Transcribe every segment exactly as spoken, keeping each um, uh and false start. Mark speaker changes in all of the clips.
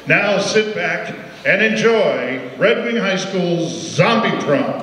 Speaker 1: Now sit back and enjoy Red Wing High School's Zombie Prom.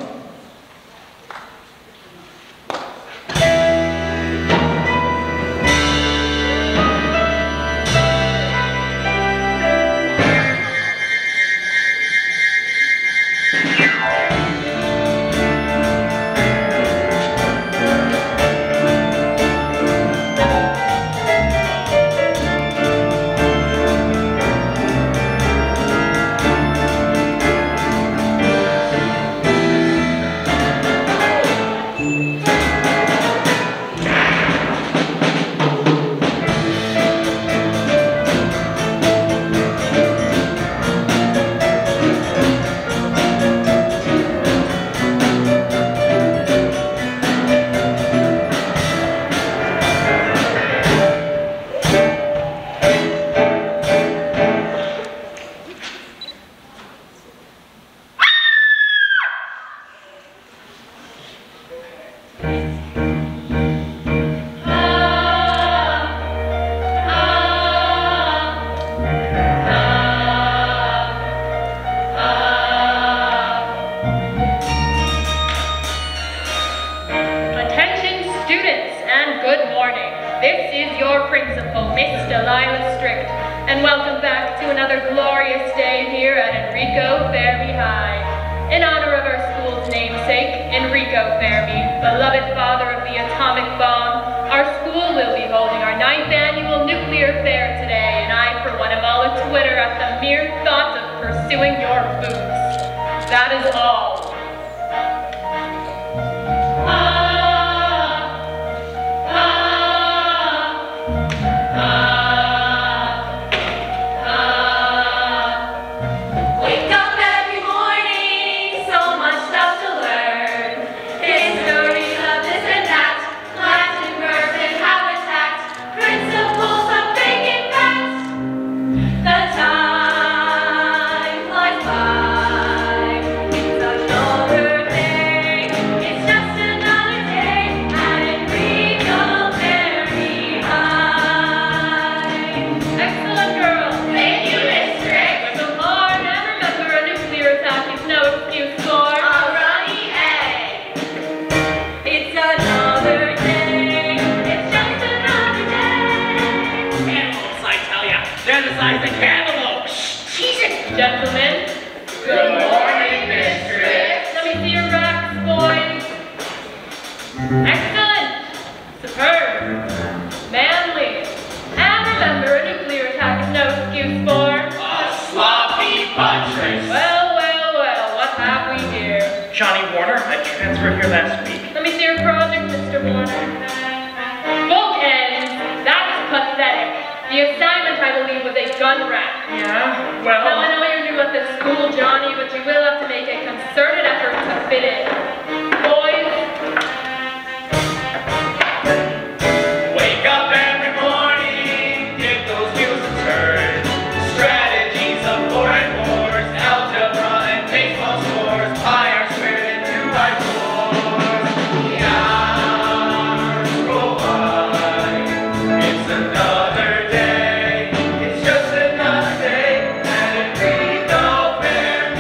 Speaker 2: Another day, and it be no fair.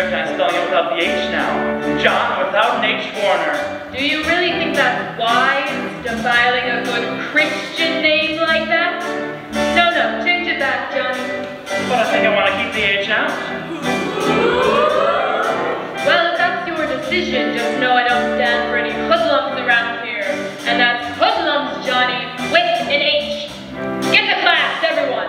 Speaker 2: strict, I'm spelling it without the H now. John without an H Warner.
Speaker 3: Do you really think that's wise, defiling a good Christian name like that? No, no, change it back, Johnny.
Speaker 2: But I think I want to keep the H out.
Speaker 3: Well, if that's your decision, just know I don't stand for any hoodlums around here. And that's hoodlums, Johnny, with an H. Get to class, everyone.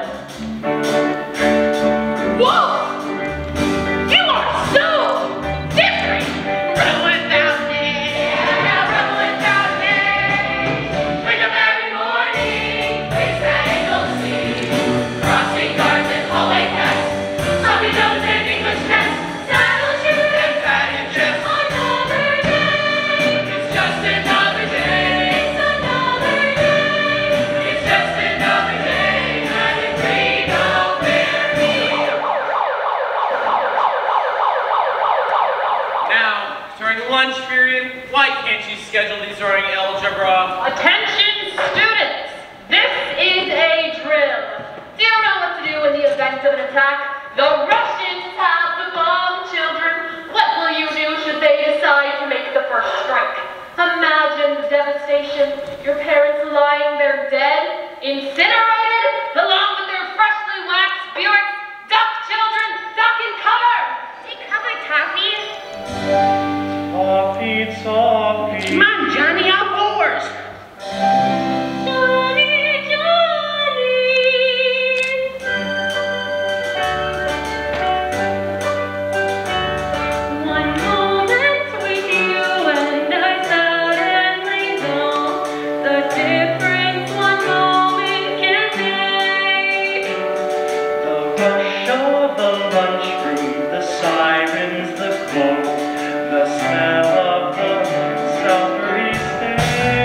Speaker 3: Whoa! You are so different! Run without me! Run without me! Wake up every morning, face that angle sea. Crossing guards and hallway cats. Sloppy nose and English tests. Saddle shoes and padded chest. Another day! It's just another day! It's another day! It's just another day! And if we don't bear me.
Speaker 2: Now, during lunch period, why can't you schedule these during algebra?
Speaker 3: Attention, students! This is a drill. Do you know what to do in the event of an attack? The Russians have the bomb, children. What will you do should they decide to make the first strike? Imagine the devastation. Your parents lying there dead, incinerated, along with their freshly waxed Buicks. Duck, children! Duck and cover! Take cover, Toffee.
Speaker 2: Toffee, toffee.
Speaker 3: Come on, Johnny, outdoors! Johnny, Johnny! One moment with you and I suddenly know the difference one moment can make.
Speaker 2: The rush of the lunchroom, the sirens, the cloak, the smell of the Salisbury steak.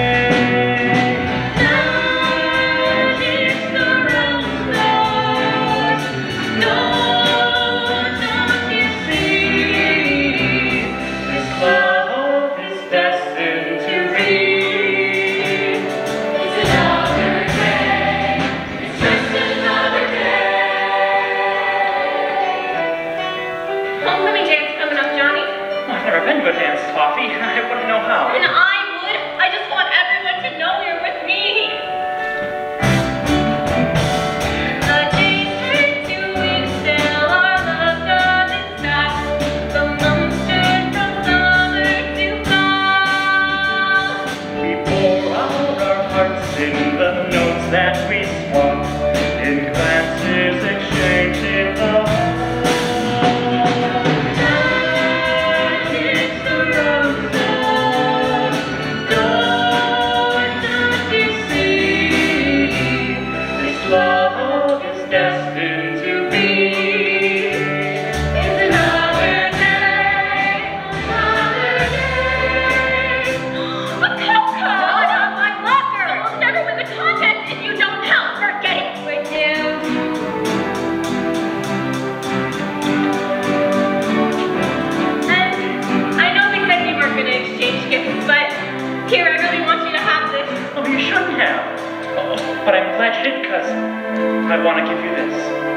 Speaker 3: Now it's the rose stars. No, don't you see?
Speaker 2: This love is destined to be.
Speaker 3: It's another day. It's just another day. Homecoming dance coming up, Johnny.
Speaker 2: Oh, I've never been to a dance, Toffee. I wouldn't know how.
Speaker 3: And I would. I just want everyone to know you're with me. The days turn to weeks, still our love doesn't stop. The months turn from summer to fall.
Speaker 2: We pour out our hearts in the notes that we swap, in glances exchanged in the hall.
Speaker 3: It's the roses. Don't, don't you see?
Speaker 2: This love is destined to be.
Speaker 3: It's another day, another day. A Coca! Not on my locker! I'll never win the contest if you don't help. Forget it. With you. And I know they said we weren't going to exchange gifts, but here, I really want you to have this.
Speaker 2: Oh, you shouldn't have. Oh, but I'm glad you did, because I want to give you this.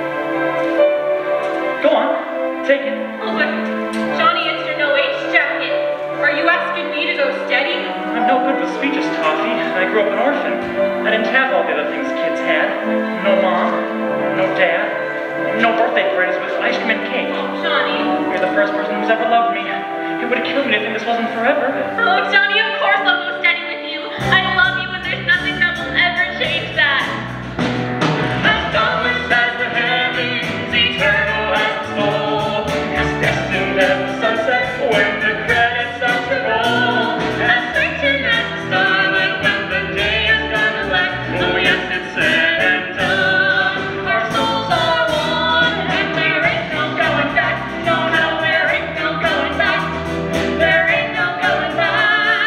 Speaker 2: Go on, take it.
Speaker 3: Oh, but Johnny, it's your no H jacket. Are you asking me to go steady?
Speaker 2: I'm no good with speeches, Toffee. I grew up an orphan. I didn't have all the other things kids had. No mom, no dad, no birthday parties with ice cream and cake.
Speaker 3: Johnny.
Speaker 2: You're the first person who's ever loved me. It would have killed me to think this wasn't forever.
Speaker 3: Oh, Johnny, of course I'll go steady with you. I love you and there's nothing that will ever change that.
Speaker 2: As dauntless as the heavens, eternal as the soul, as destined as the sunset when the credits start to roll, as certain as the starlight when the day is gonna light. Oh yes, it's said and done. Our souls are one, and there ain't no going back. No, no, there ain't no going back. There ain't no going back.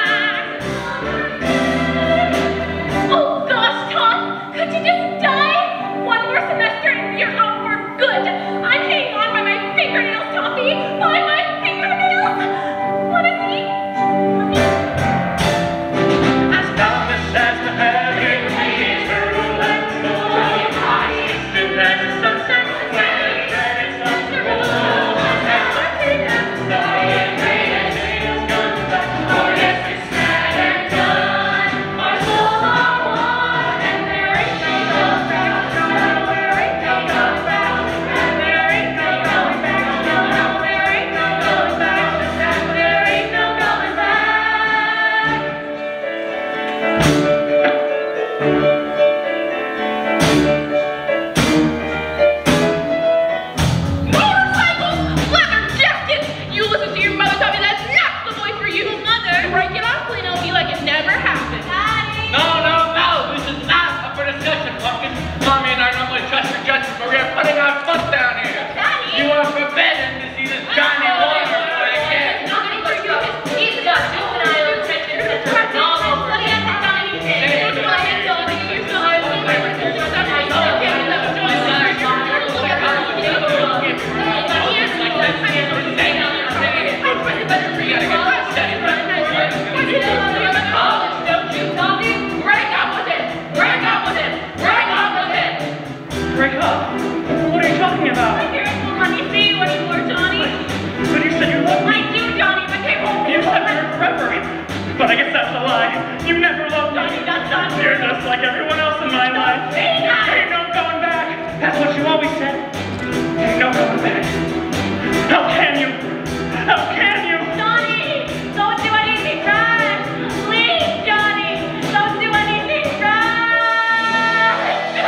Speaker 2: How can you?
Speaker 3: Johnny, don't do anything wrong. Please, Johnny, don't do anything wrong.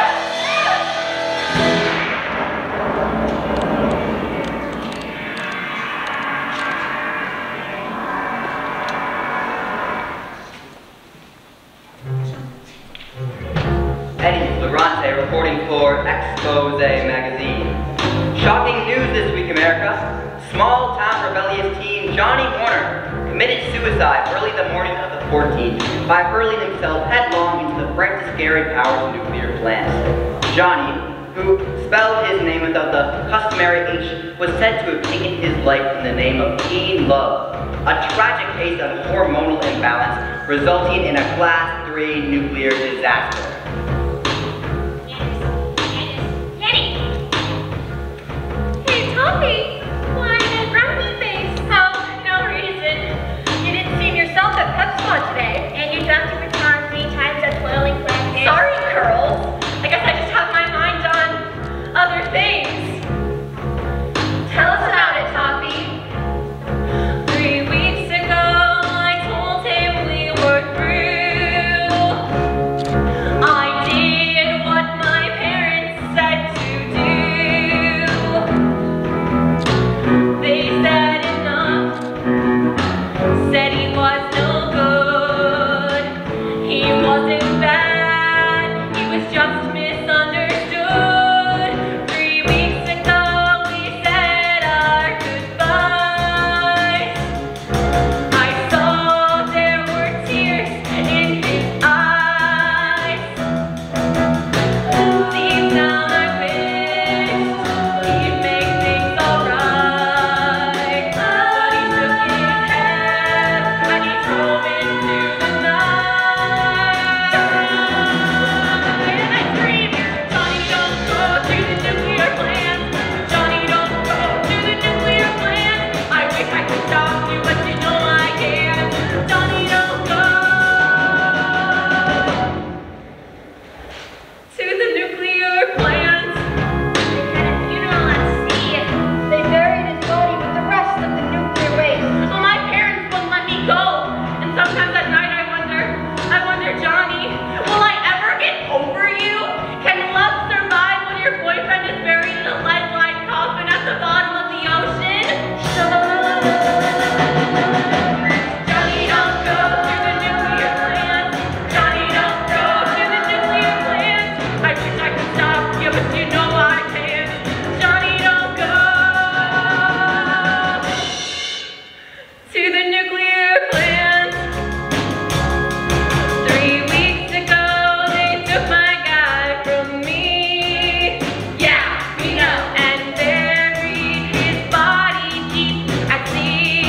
Speaker 4: Eddie Florante reporting for Expose Magazine. Shocking news this week, America. Small-town rebellious teen Johnny Warner committed suicide early the morning of the fourteenth by hurling himself headlong into the bright Scarred Powers nuclear plant. Johnny, who spelled his name without the customary H, was said to have taken his life in the name of teen love, a tragic case of hormonal imbalance resulting in a Class three nuclear disaster.
Speaker 3: Toppy, why that grumpy face? Oh, no reason. You didn't seem yourself at PepsiCon today, and you dropped your baton three times at Twirling Practice. Sorry, girls. I guess I just have my mind on other things. Tell us about it, Toppy. Three weeks ago, I told him we were through. I did what my parents said to do. They said enough, said he was no good. He wasn't bad, he was just misunderstood. Three weeks ago we said our goodbyes. I saw there were tears in his eyes. Deep down I wished he'd make things alright. But he shook his head and he drove into the night. And I screamed, Johnny, don't go to the nuclear plant. Johnny, don't go to the nuclear plant. I wish I could stop you, but you know I can't. Johnny, don't go to the nuclear plant. They had a funeral at sea. They buried his body with the rest of the nuclear waste. Well, my parents wouldn't let me go. And sometimes at night I wonder, I wonder, Johnny, will I ever get over you? Can love survive when your boyfriend is buried in a lead-lined coffin at the bottom of the ocean? Johnny, don't go to the nuclear plant. Johnny, don't go to the nuclear plant. I wish I could stop you, but you know I can't. Johnny, don't go to the nuclear plant. Three weeks ago, they took my guy from me. Yeah, we know. And buried his body deep at sea.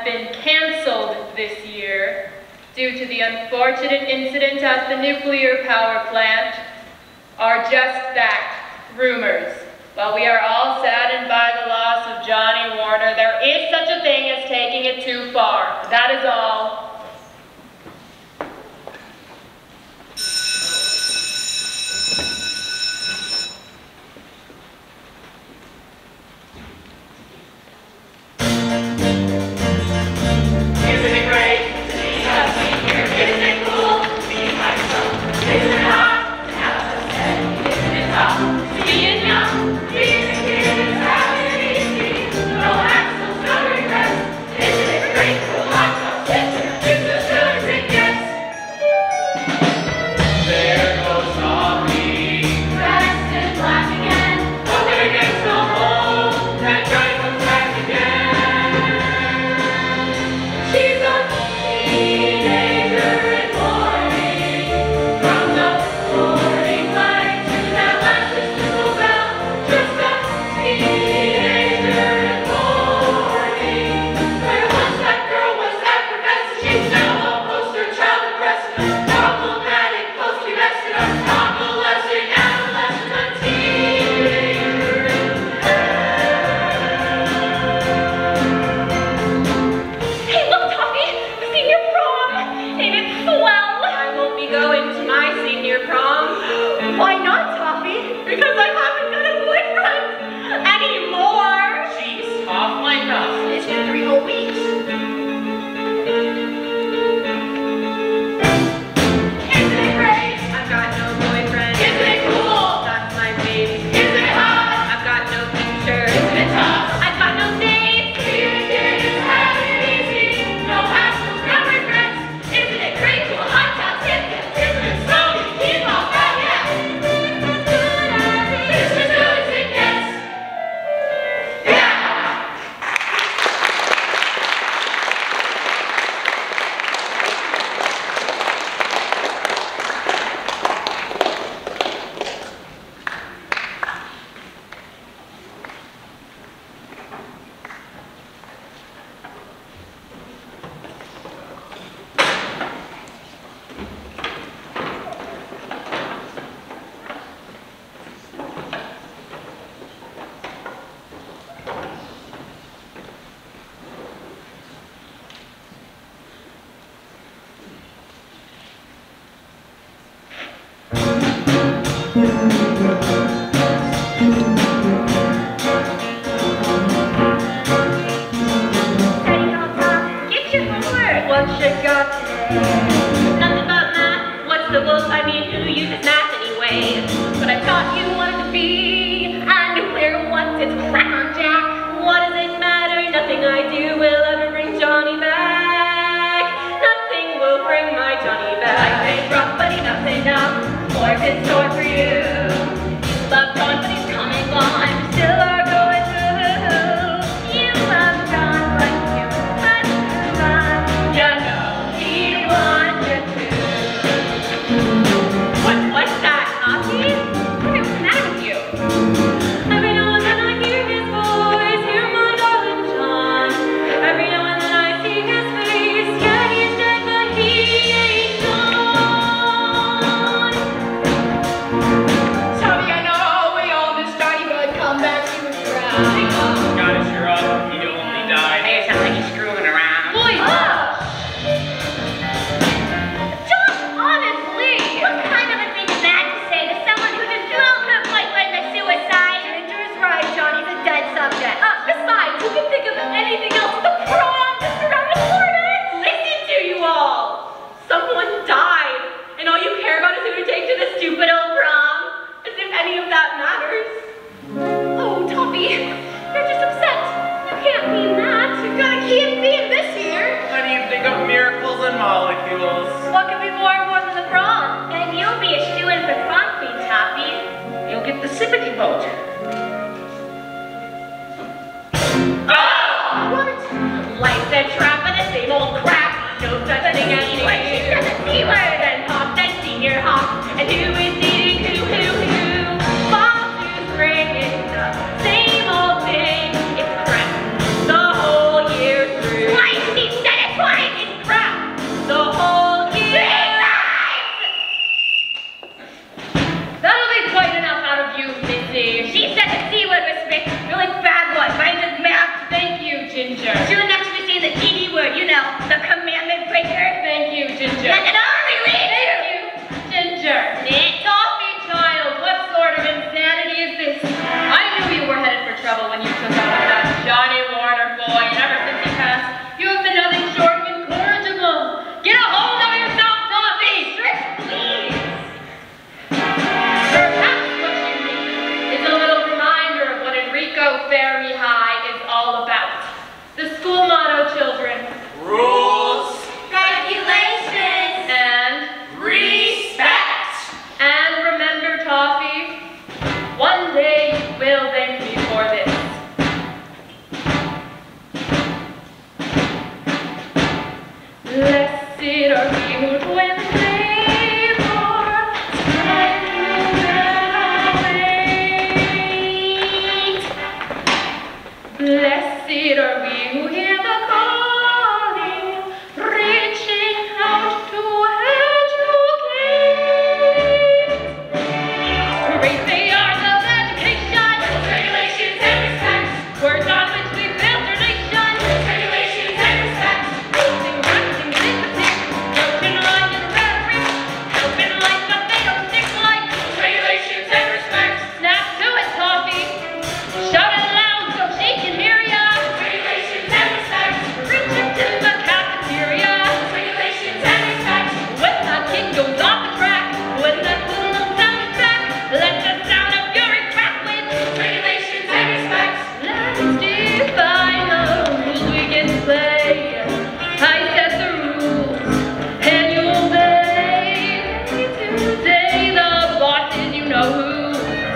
Speaker 5: been canceled this year due to the unfortunate incident at the nuclear power plant are just that, rumors. While we are all saddened by the loss of Johnny Warner, there is such a thing as taking it too far. That is all.
Speaker 3: Isn't it great to be a senior? Isn't it cool to be high school? Isn't it hot to have a set? Isn't it tough to be young? Being a kid is having it easy. No hassles, no regrets. Isn't it great to watch our kids? It's as good as it gets. There goes Tommy, dressed in black again. But when it gets so cold, that guy comes back again. She's a teenager in mourning, from the morning light to that last dismissal bell. Just a teenager in mourning, where once that girl was effervescent, she's now a poster child depressed, problematic post-pubescent, a convalescing adolescent, a teenager in
Speaker 5: Hey, look, Tommy! Senior prom! Ain't it swell? I won't be going to my senior prom. Why not, Toffee? Because I haven't got a boyfriend anymore.
Speaker 3: Jeez, off like us. It's been three whole weeks. Isn't it great?
Speaker 5: I've got no boyfriend.
Speaker 3: Isn't it cool?
Speaker 5: That's my face.
Speaker 3: Isn't it hot?
Speaker 5: I've got no future.
Speaker 3: Isn't it tough?
Speaker 5: I've got no days.
Speaker 3: Being a kid is having it easy. No hassles, no regrets. Isn't it great to a hot top tip? Isn't it slowly keep on that yet? It's as good as it gets. Yeah!
Speaker 5: Steady on top. Get your homework. What you got today? Nothing but math. What's the wolf? I mean, who uses math anyway? But I thought you wanted to be a nuclear once. It's crackerjack. What does it matter? Nothing I do will ever bring Johnny back. Nothing will bring my Johnny back. Life ain't rough, but enough's enough. Life's in store for you. Love John, but he's coming gone. Still are going through. You love John, but you had to run. You know he wanted to. What, what's that, Nazi? Hey, what's the matter with you? Every now and then I hear his voice, hear my darling John. Every now and then I see his face. Yeah, he's dead, but he ain't gone.
Speaker 3: Tommy, I know we all miss Johnny, but come back to the ground.
Speaker 2: Gotta cheer up, he only died.
Speaker 4: Hey, it sounds like he's screwing around.
Speaker 5: Boy, John, honestly, what kind of a thing is that to say to someone who just thrown her boyfriend to suicide? Ginger's right, Johnny's a dead subject. Uh, besides, who can think of anything else at the prom just around the corner? Listen to you all. Someone died, and all you care about is who to take to the stupid old prom. As if any of that matters. Oh, Toppy, you're just upset. You can't mean that. You gotta keep being this year.
Speaker 2: How do you think of miracles and molecules?
Speaker 5: What could be more important than the prom? And you'll be a shoo-in for prom queen, Toppy.
Speaker 3: You'll get the sympathy vote.
Speaker 5: Oh! What? Life's a trap and the same old crap. No such thing as new. She's a C-word and pop, then senior hop. And who is dating who, who, who? Fall to spring, it's the same old thing. It's crap the whole year through. Why is he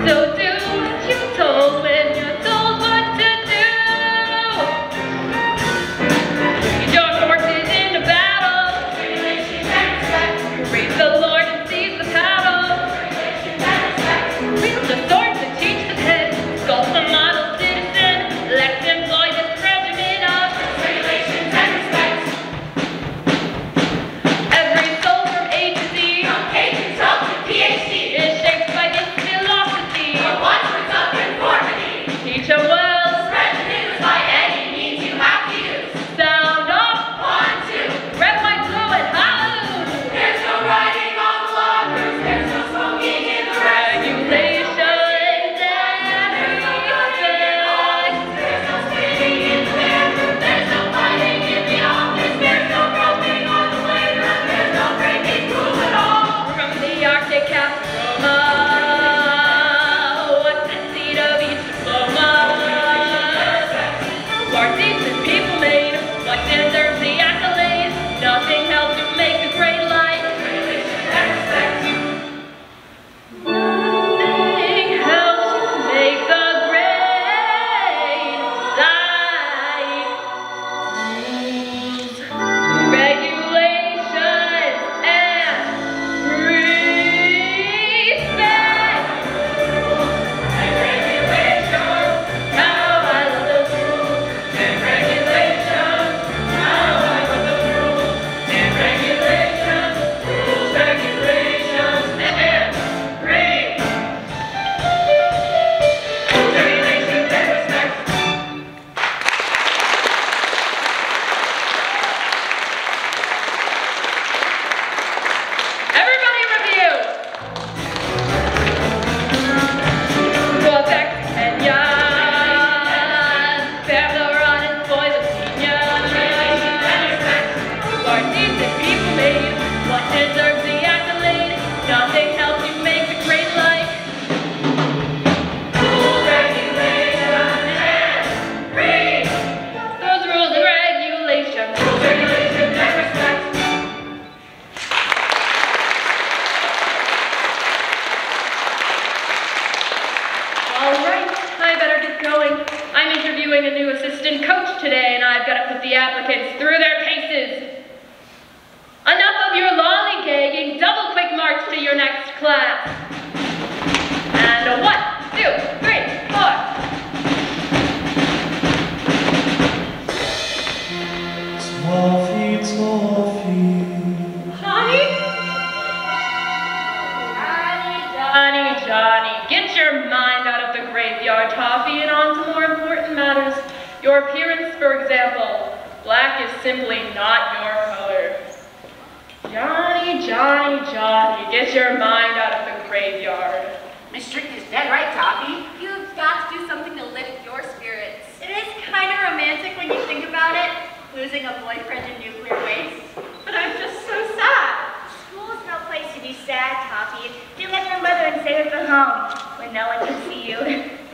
Speaker 5: So do what you're told when you're told what to do. You join forces in the battle. Praise the Lord and seize the paddle. Wield the sword to teach the pen. Sculpt the model citizen. Let's employ this regimen of regulations and respect. Every soul from A to Z, from K consult to P H D, is shaped by this philosophy of watchwords of conformity. Teach a world, spread the news by any means you have to use. Sound off, one, two, red, white, blue, and hallelujah. There's no writing on the lockers, there's no smoking in the regulations and respect. There's no spinning in the bedroom, there's no fighting in the office, there's no groping on the playground, there's no breaking rules at all. From the Arctic cap to Roma, what's the seed of each diploma? Who are decent people made? What deserves the accolade? Nothing helps you make a great life. Nothing helps you make a great life. Rules, regulations, and respect. And regulations, how I love those rules. And regulations, how I love those rules. And regulations, rules, regulations, and respect. Regulations and respect. Everybody review. Protect and yawn. Spare the rod and spoil the seniors. Who are decent people made? What deserves the accolade? Nothing helps you make a great life. Rules, regulations, and read. Those rules and regulations. Rules, regulations, and respect. All right, I better get going. I'm interviewing a new assistant coach today, and I've got to put the applicants through their paces. Enough of your lollygagging. Double quick march to your next class. And a one, two, three, four.
Speaker 6: Small feet, small feet.
Speaker 5: Johnny? Johnny, Johnny, Johnny, get your mind out of the graveyard, Toffee, and on to more important matters. Your appearance, for example. Black is simply not your color. Johnny, Johnny, Johnny, get your mind out of the graveyard.
Speaker 3: Miss Strict is dead right, Toffee. You've got to do something to lift your spirits. It is kind of romantic when you think about it, losing a boyfriend in nuclear waste. But I'm just so sad.
Speaker 7: School's no place to be sad, Toffee. Do like your mother and save it for home, when no one can see you.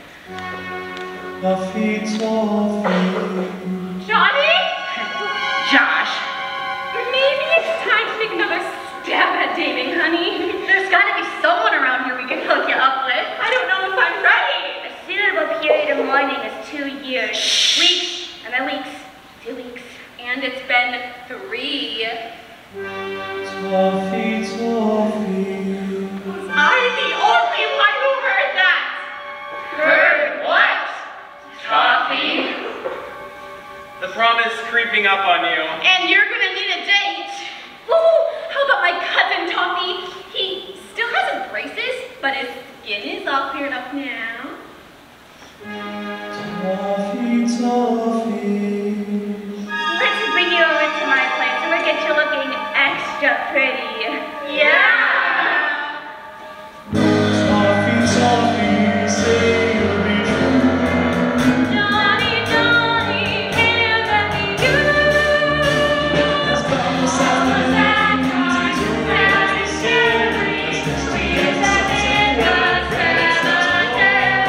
Speaker 6: My feet, small feet.
Speaker 5: Johnny?
Speaker 3: Josh.
Speaker 5: Maybe it's time to make another stab at dating, honey.
Speaker 3: There's got to be someone around here we can hook you up with. I don't know if I'm ready.
Speaker 7: A suitable period of mourning is two years. Weeks, and then weeks, two weeks.
Speaker 5: And it's been three.
Speaker 6: Small feet, small feet.
Speaker 3: Was I the only one who heard that?
Speaker 5: Heard what?
Speaker 3: Toffee.
Speaker 8: The prom is creeping up on you.
Speaker 3: And you're gonna need a date. Ooh, how about my cousin Toffee? He still has his braces, but his skin is all cleared up now.
Speaker 6: Small feet, small feet.
Speaker 7: Let's bring you over to my place and we'll get you looking extra pretty.
Speaker 3: Yeah.
Speaker 6: Small feet, small feet. Say you'll be true.
Speaker 5: Johnny, Johnny, can that be you?
Speaker 6: Let's go south and east.
Speaker 5: We sat in the cemetery.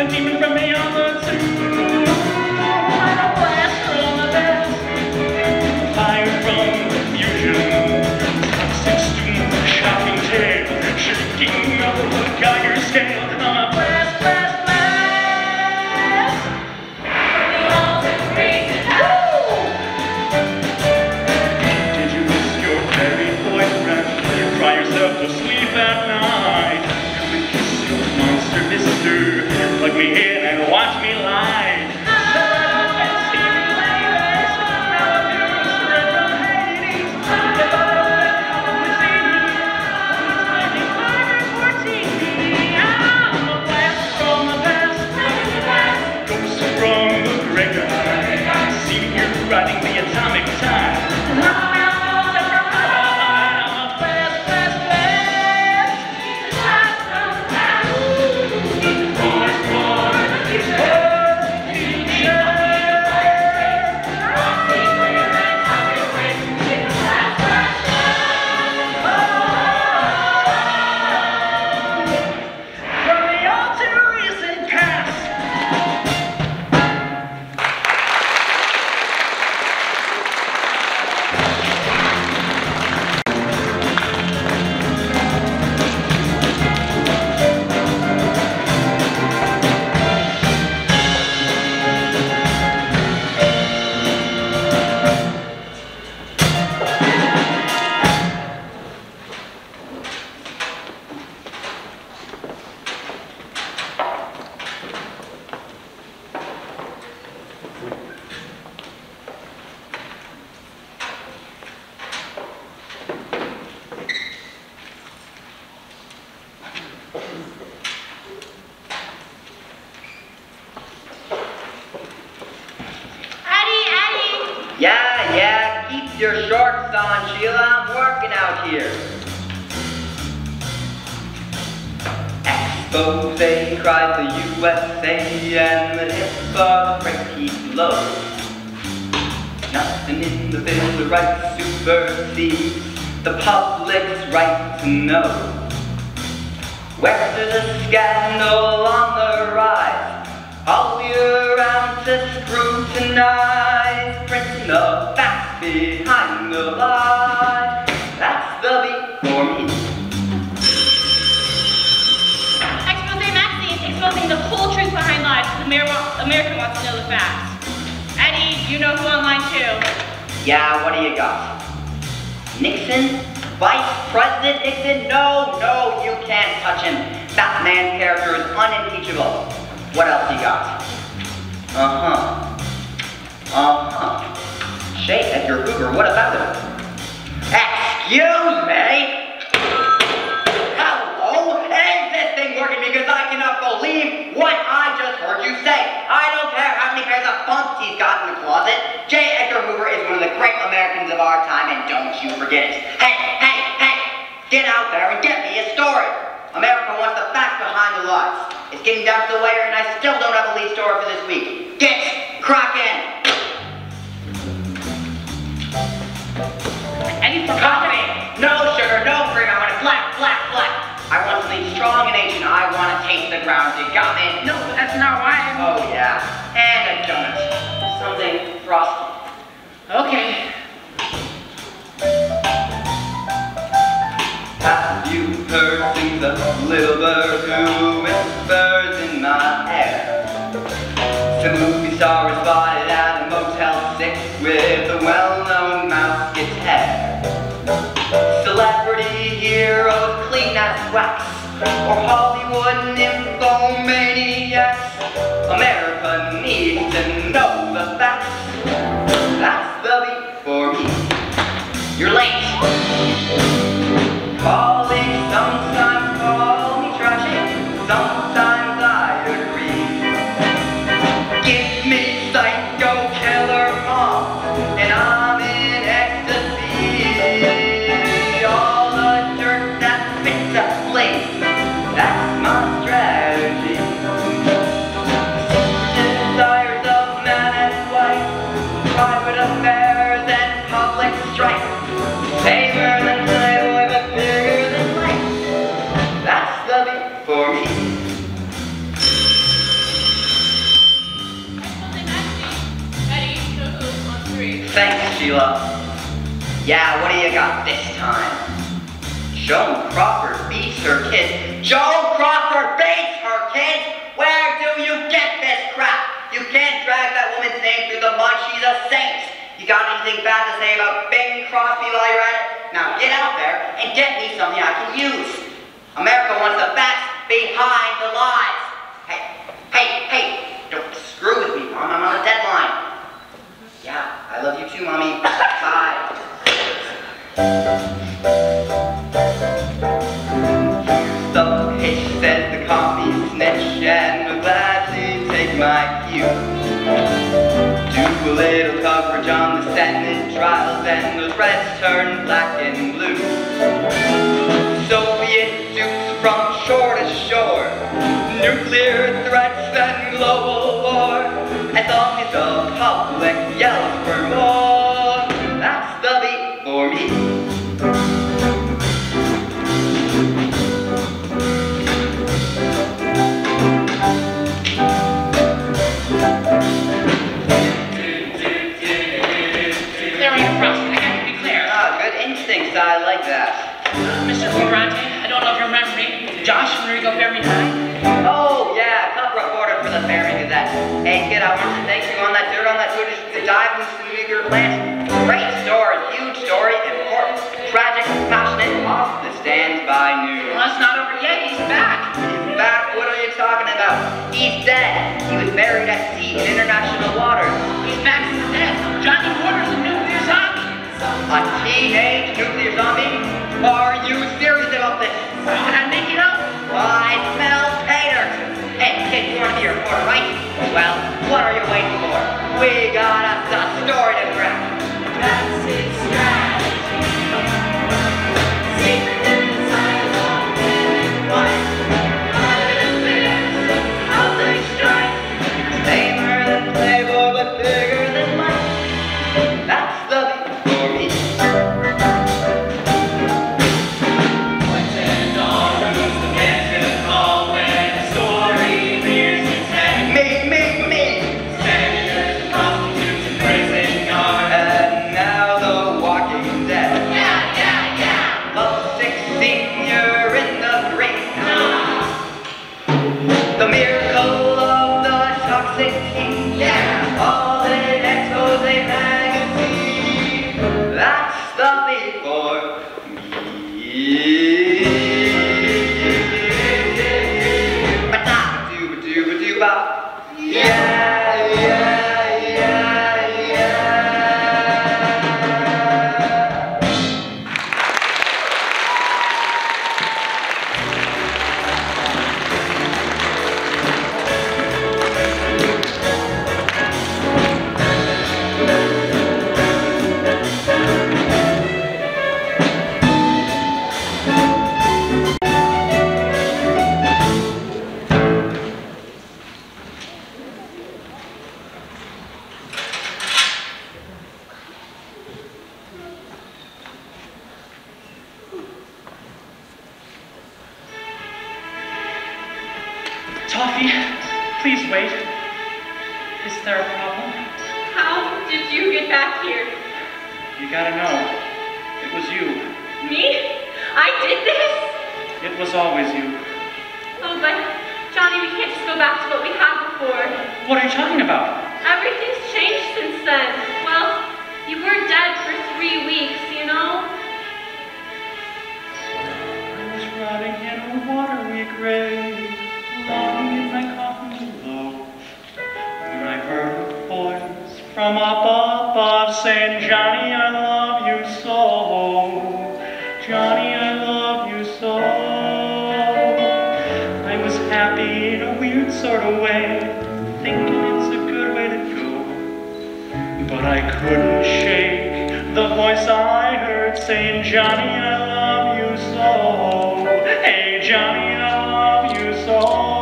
Speaker 2: a demon from beyond the tomb. Like a blast from the past, fire from confusion, toxic stew, shocking tale, shaking of the Geiger scale. On a blast, blast, blast. From the altar raising Did you miss your very boyfriend? You cry yourself to sleep at night. Come and kiss your monster mister. Plug me in and watch me lie. Riding the atomic time.
Speaker 4: Yeah, yeah, keep your shorts on, Sheila. I'm working out here. Expose, cries the U S A, and the hip of freight keeps low. Nothing in the Bill of Rights supersedes the public's right to know. Where's the scandal on the rise? All year round to scrutinize, printing the facts behind the lies. That's the beat for me.
Speaker 5: Expose Maxine, exposing the whole truth behind lies. America, America wants to know the facts. Eddie, you know who online too?
Speaker 4: Yeah, what do you got? Nixon? Vice President Nixon? No, no, you can't touch him. That man's character is unimpeachable. What else you got? Uh-huh. Uh-huh. J. Edgar Hoover, what about him? Excuse me? Hello? Is this thing working? Because I cannot believe what I just heard you say. I don't care how many pairs of pumps he's got in the closet. J. Edgar Hoover is one of the great Americans of our time, and don't you forget it. Hey, hey, hey! Get out there and get me a story. America wants the facts behind the lies. It's getting down to the wire, and I still don't have a lead story for this week. Get cracking!
Speaker 5: Eddie forgot.
Speaker 4: Coffee! No sugar, no cream. I want it black, black, black. I want something strong and ancient. I want to taste the ground. You got me?
Speaker 5: No, that's not why.
Speaker 4: Oh yeah, and a donut. Something frosty.
Speaker 5: Okay.
Speaker 4: Have you heard things of little bird who whispers in my hair? Some movie star is spotted at a Motel six with a well-known mouse guitar. Celebrity heroes clean as wax, or Hollywood nymphomaniacs. America needs to know the facts. That's the beat for me. You're late. Colleagues sometimes call me trashy, sometimes I agree. Give me psycho killer mom, and I'm in ecstasy. All the dirt that fits a place, that's my strategy. Sheila. Yeah, what do you got this time? Joan Crawford beats her kids. Joan Crawford beats her kids? Where do you get this crap? You can't drag that woman's name through the mud. She's a saint. You got anything bad to say about Bing Crosby while you're at it? Now get out there and get me something I can use. America wants the facts behind the lies. Hey, hey, hey, don't screw with me, Mom. I'm on a deadline. Yeah, I love you too, Mommy. Bye. The pitch says the coffee snitch, and will gladly take my cue. Do a little coverage on the Senate trials, and those reds turn black and blue. Soviet dukes from shore to shore, nuclear threats and global war. As long as the public yells for more, that's the beat for me. I like that.
Speaker 9: Uh, Mister Florante, I don't know if you remember me. Josh from Rico Ferry nine.
Speaker 4: Oh, yeah, top reporter for the Ferry Gazette. Hey, kid, I want to thank you on that dirt on that footage to dive into the nuclear plant. Great story, huge story, important, tragic, passionate, off the stands by news.
Speaker 9: Well, it's not over yet. He's back.
Speaker 4: He's back? What are you talking about? He's dead. He was buried at sea in international waters.
Speaker 9: He's back from the dead. Johnny Porter's a nuclear zombie.
Speaker 4: A teenage nuclear zombie? Are you serious about this?
Speaker 9: Why would I make it up?
Speaker 4: I smell taters. Hey, kid, you want to be a reporter, right? Well, what are you waiting for? We got us a story to crack.
Speaker 3: That's its strategy. Secret inside of living white. Private affairs, how they strike.
Speaker 4: Tamer than Playboy, but bigger than life. That's the beat for me.
Speaker 3: Pointed on who's the man to call when a story rears its head.
Speaker 4: Me, me, me.
Speaker 3: Senators, prostitutes, and prison guards.
Speaker 4: And now the Walking Dead.
Speaker 3: Yeah, yeah, yeah.
Speaker 4: Up sixteen, you're in the ring.
Speaker 3: Nah.
Speaker 4: The miracle of the toxic teen.
Speaker 3: Yeah.
Speaker 4: All in expose magazine. That's the beat for me. Ba-da-ba-doo-ba-doo-ba-doo-ba. Yeah, yeah, yeah, yeah.
Speaker 9: Toffee, please wait. Is there a problem?
Speaker 5: How did you get back here?
Speaker 9: You gotta know. It was you.
Speaker 5: Me? I did this?
Speaker 9: It was always you.
Speaker 5: Oh, but Johnny, we can't just go back to what we had before.
Speaker 9: What are you talking about?
Speaker 5: Everything's changed since then. Well, you were dead for three weeks, you know?
Speaker 9: I was rotting in a watery grave, lying in my coffin below, when I heard a voice from up above saying, Johnny, I love you so. Johnny, I love you so. I was happy in a weird sort of way, thinking it's a good way to go. But I couldn't shake the voice I heard saying, Johnny, I love you so. Hey, Johnny, I love you so.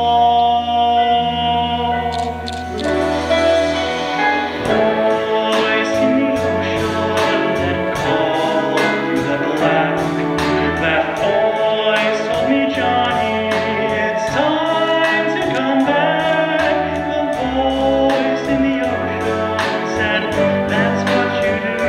Speaker 9: Voice in the ocean that called through the black. That voice told me, Johnny, it's time to come back. The voice in the ocean said, that's what you do.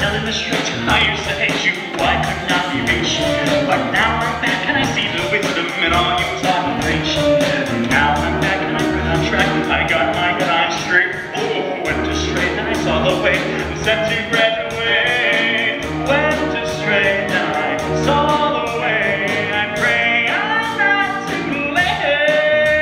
Speaker 9: telling the street, I used to hate you, I could not be reached. But now I'm back and I see the wisdom in all you taught and preached. Now I'm back and I'm good on track, I got my grind straight. Ooh, went astray, then I saw the way, set to graduate. Went astray, then I saw the way, I pray I'm not too late.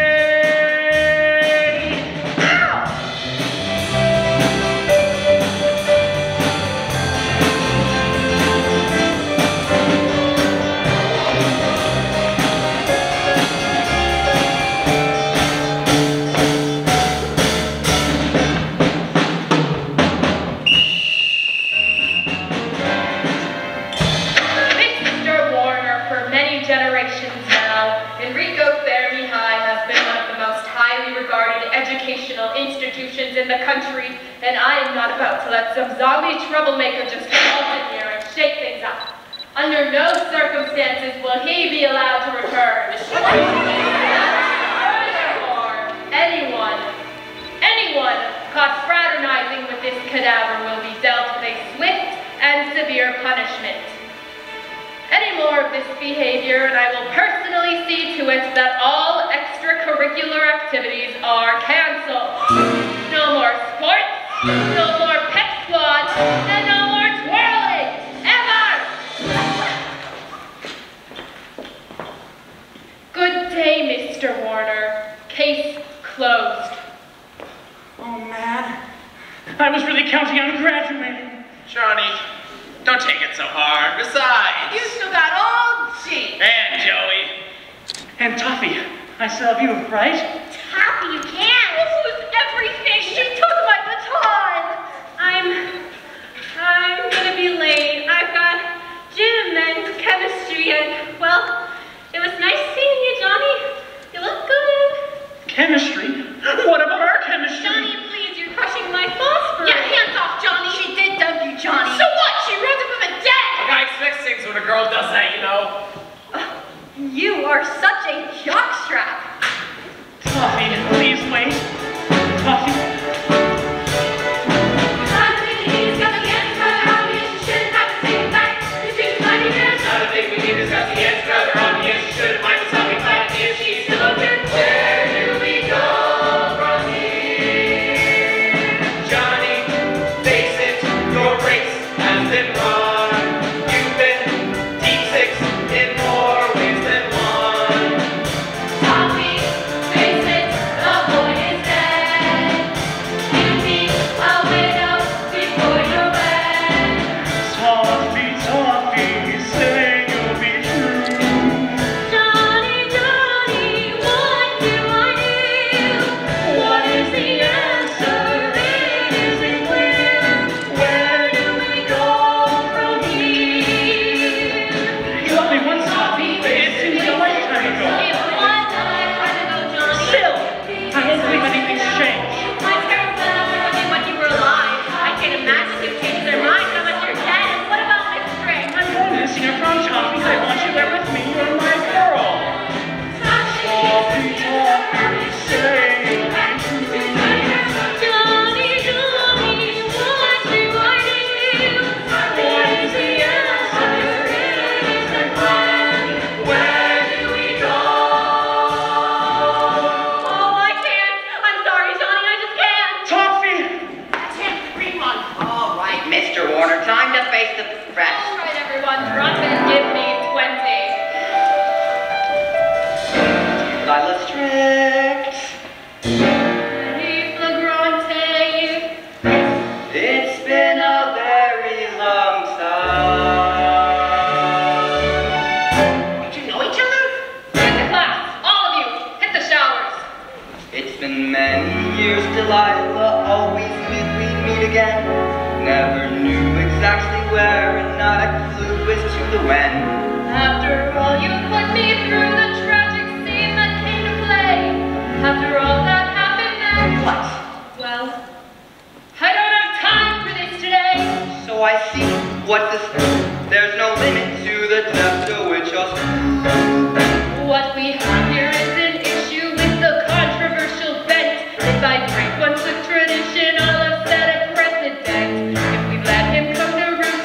Speaker 5: Institutions in the country, and I am not about to let some zombie troublemaker just waltz in here and shake things up. Under no circumstances will he be allowed to return. Furthermore, anyone, anyone caught fraternizing with this cadaver will be dealt with a swift and severe punishment. Any more of this behavior, and I will personally see to it that all extracurricular activities are canceled. No more sports, no more pet squads, and no more twirling, ever! Good day, Mister Warner. Case closed.
Speaker 9: Oh man, I was really counting on graduating.
Speaker 8: Johnny, don't take it so hard. Besides,
Speaker 3: You still got all G.
Speaker 8: and Joey.
Speaker 9: And Toffee, I still have you, right?
Speaker 7: Happy you can.
Speaker 5: This was everything. She took my baton. I'm, I'm gonna be late. I've got gym and chemistry, and well, it was nice seeing you, Johnny. You look good.
Speaker 9: Chemistry? What about our chemistry?
Speaker 5: Johnny, please, you're crushing my phosphorus.
Speaker 3: Yeah, hands off, Johnny. She did dump you, Johnny.
Speaker 5: So what? She runs him from the
Speaker 8: A
Speaker 5: dead.
Speaker 8: guy expects things when a girl does that, you know.
Speaker 5: You are such a jockstrap.
Speaker 9: Toffee, please wait. Toffee.
Speaker 8: I don't think we need to discuss the answer. Rather obvious. You should mind the topic. But if she's still open, where do we go from here? Johnny, face it, your race has been run. You've been deep six in more ways than one.
Speaker 5: Tommy, face it, the boy is dead. You need a widow before you're wed.
Speaker 9: Toffee, Toffee, say you'll be true.
Speaker 5: Johnny, Johnny, what do I do? What is the answer? It isn't clear. Where do we go from here?
Speaker 9: You love me once, Toffee. It seems a lifetime ago.
Speaker 5: It was a lifetime ago, Johnny.
Speaker 9: Still, I don't believe anything's changed.
Speaker 5: My parents went up with you when you were alive. I can't imagine they've changed their minds now that you're dead. And what about my string?
Speaker 9: I'm going to sing a prom, Toffee. I want you there with me. You're my girl. Toffee, Toffee, say you'll be true.
Speaker 5: Johnny, Johnny, what do I do? What is the answer? It isn't clear. Where do we go? Oh, I can't. I'm sorry, Johnny, I just can't.
Speaker 9: Toffee!
Speaker 3: That's him, green one.
Speaker 4: All right, Mister Warner, time to face the threat.
Speaker 5: All right, everyone, drop and give me twenty.
Speaker 4: I was strict.
Speaker 5: Hey, Flagrante.
Speaker 4: It's been a very long time.
Speaker 3: Did you know each other?
Speaker 5: Hit the class, all of you. Hit the showers.
Speaker 4: It's been many years, Delilah always knew we'd meet again. Never knew exactly where, and not a clue as to the when.
Speaker 5: After all you put me through, the tragic scene that came to play. After all that happened then.
Speaker 4: What?
Speaker 5: Well, I don't have time for this today.
Speaker 4: So I see what this. There's no limit to the depth to which I'll.
Speaker 5: What we have here is an issue with the controversial bent. If I break once with tradition, I'll have set a precedent. If we let him come to root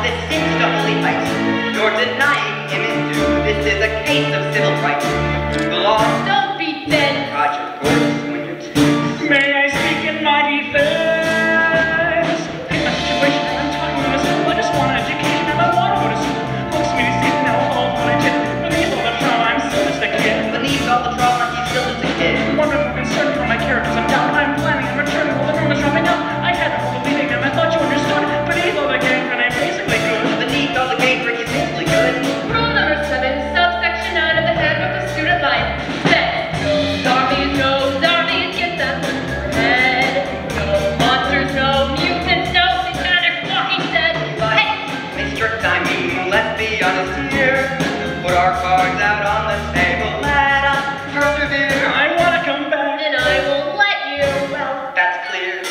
Speaker 4: this since to holy heights. You're denying him his due. This is a case of civil rights. The law.
Speaker 5: Don't be dead.
Speaker 4: Roger, gorgeous when you're two.
Speaker 9: May I speak in my defense? In my situation, I'm talking to myself. I just want an education and I want to go to school. Most me to see now all what I did. Beneath all the trauma, I'm still just a kid.
Speaker 4: Beneath all the trauma, he's still just a kid.
Speaker 9: Wonderful concern for my characters. I'm down. I'm planning. I'm returning. All the room is dropping out. I had trouble believing them. I thought you understood. Beneath all the gangrene, I'm basically good.
Speaker 4: Beneath all the gangrene, he's basically good.
Speaker 5: Rule number seven, subsection nine of the Handbook of Student Life says, no zombies, no zombies, get that from your head. No monsters, no mutants, no satanic walking dead. Hey!
Speaker 4: Mister I mean, let's be honest here. Put our cards out on the table. Let us persevere.
Speaker 9: I want to come back.
Speaker 5: And I will let you, well,
Speaker 4: That's clear.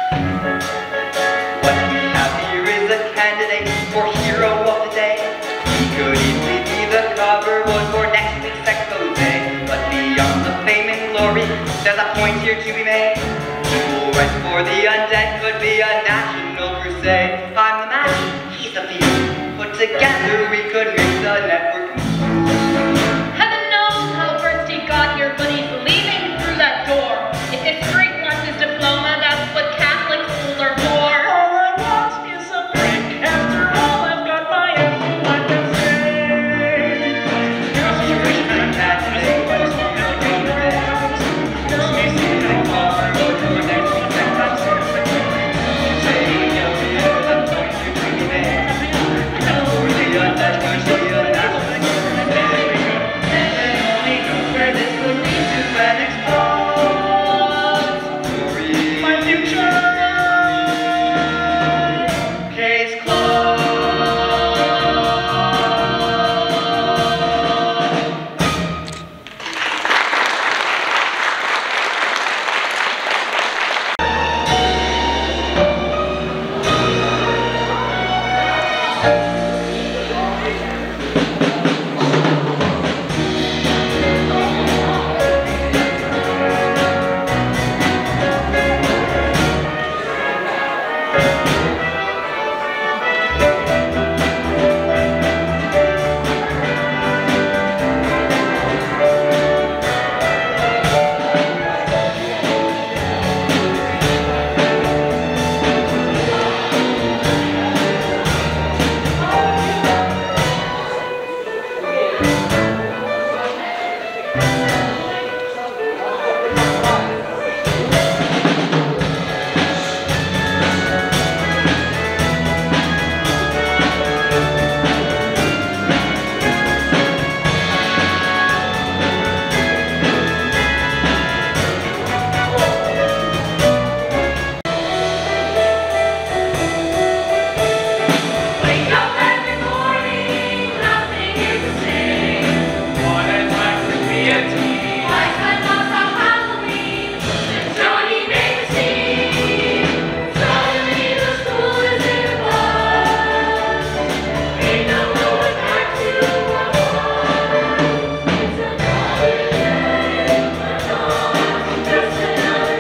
Speaker 4: What we have here is a candidate for hero of the day. He could easily be the cover boy for next week's expose. But beyond the fame and glory, there's a point here to be made. Equal rights for the undead could be a national crusade. I'm the match, he's the field. Put together we could make the network.
Speaker 5: heaven knows how first he got here, but he's leaving through that door. If his street wants his diploma, that's what Catholic schools are for.
Speaker 9: All I want is a break. After all, I've got my empty life to say. Your situation, I'm bad today. I just want education and I want to go to school. Just me seeing how far I go to my next one. I'm seriously good.
Speaker 4: Say you'll be able to point you to me there.
Speaker 9: I know
Speaker 4: For the undead could be a national where this would lead to an expository.
Speaker 9: my future.
Speaker 4: Case closed.
Speaker 3: Wake up every morning, nothing is the same.
Speaker 8: What a time to be a teen.
Speaker 3: Like I lost on Halloween, and Johnny made a scene. Suddenly the school is in a buzz. Ain't no going back to our homes. It's another day, but not just another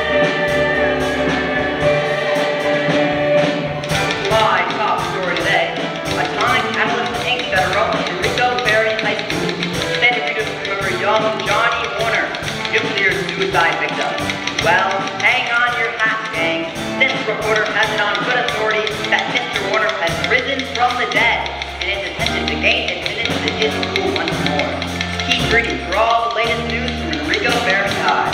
Speaker 4: My top story today. Atomic catalyst tanks that erupt in Rico Berry High School. Then readers remember young Johnny Warner, nuclear suicide victim. Well, hang on your hats, gang. This reporter has it on good authority that Mister Warner has risen from the dead and is attempted to gain admittance to his school once more. Keep reading for all the latest news from Rico Berry High.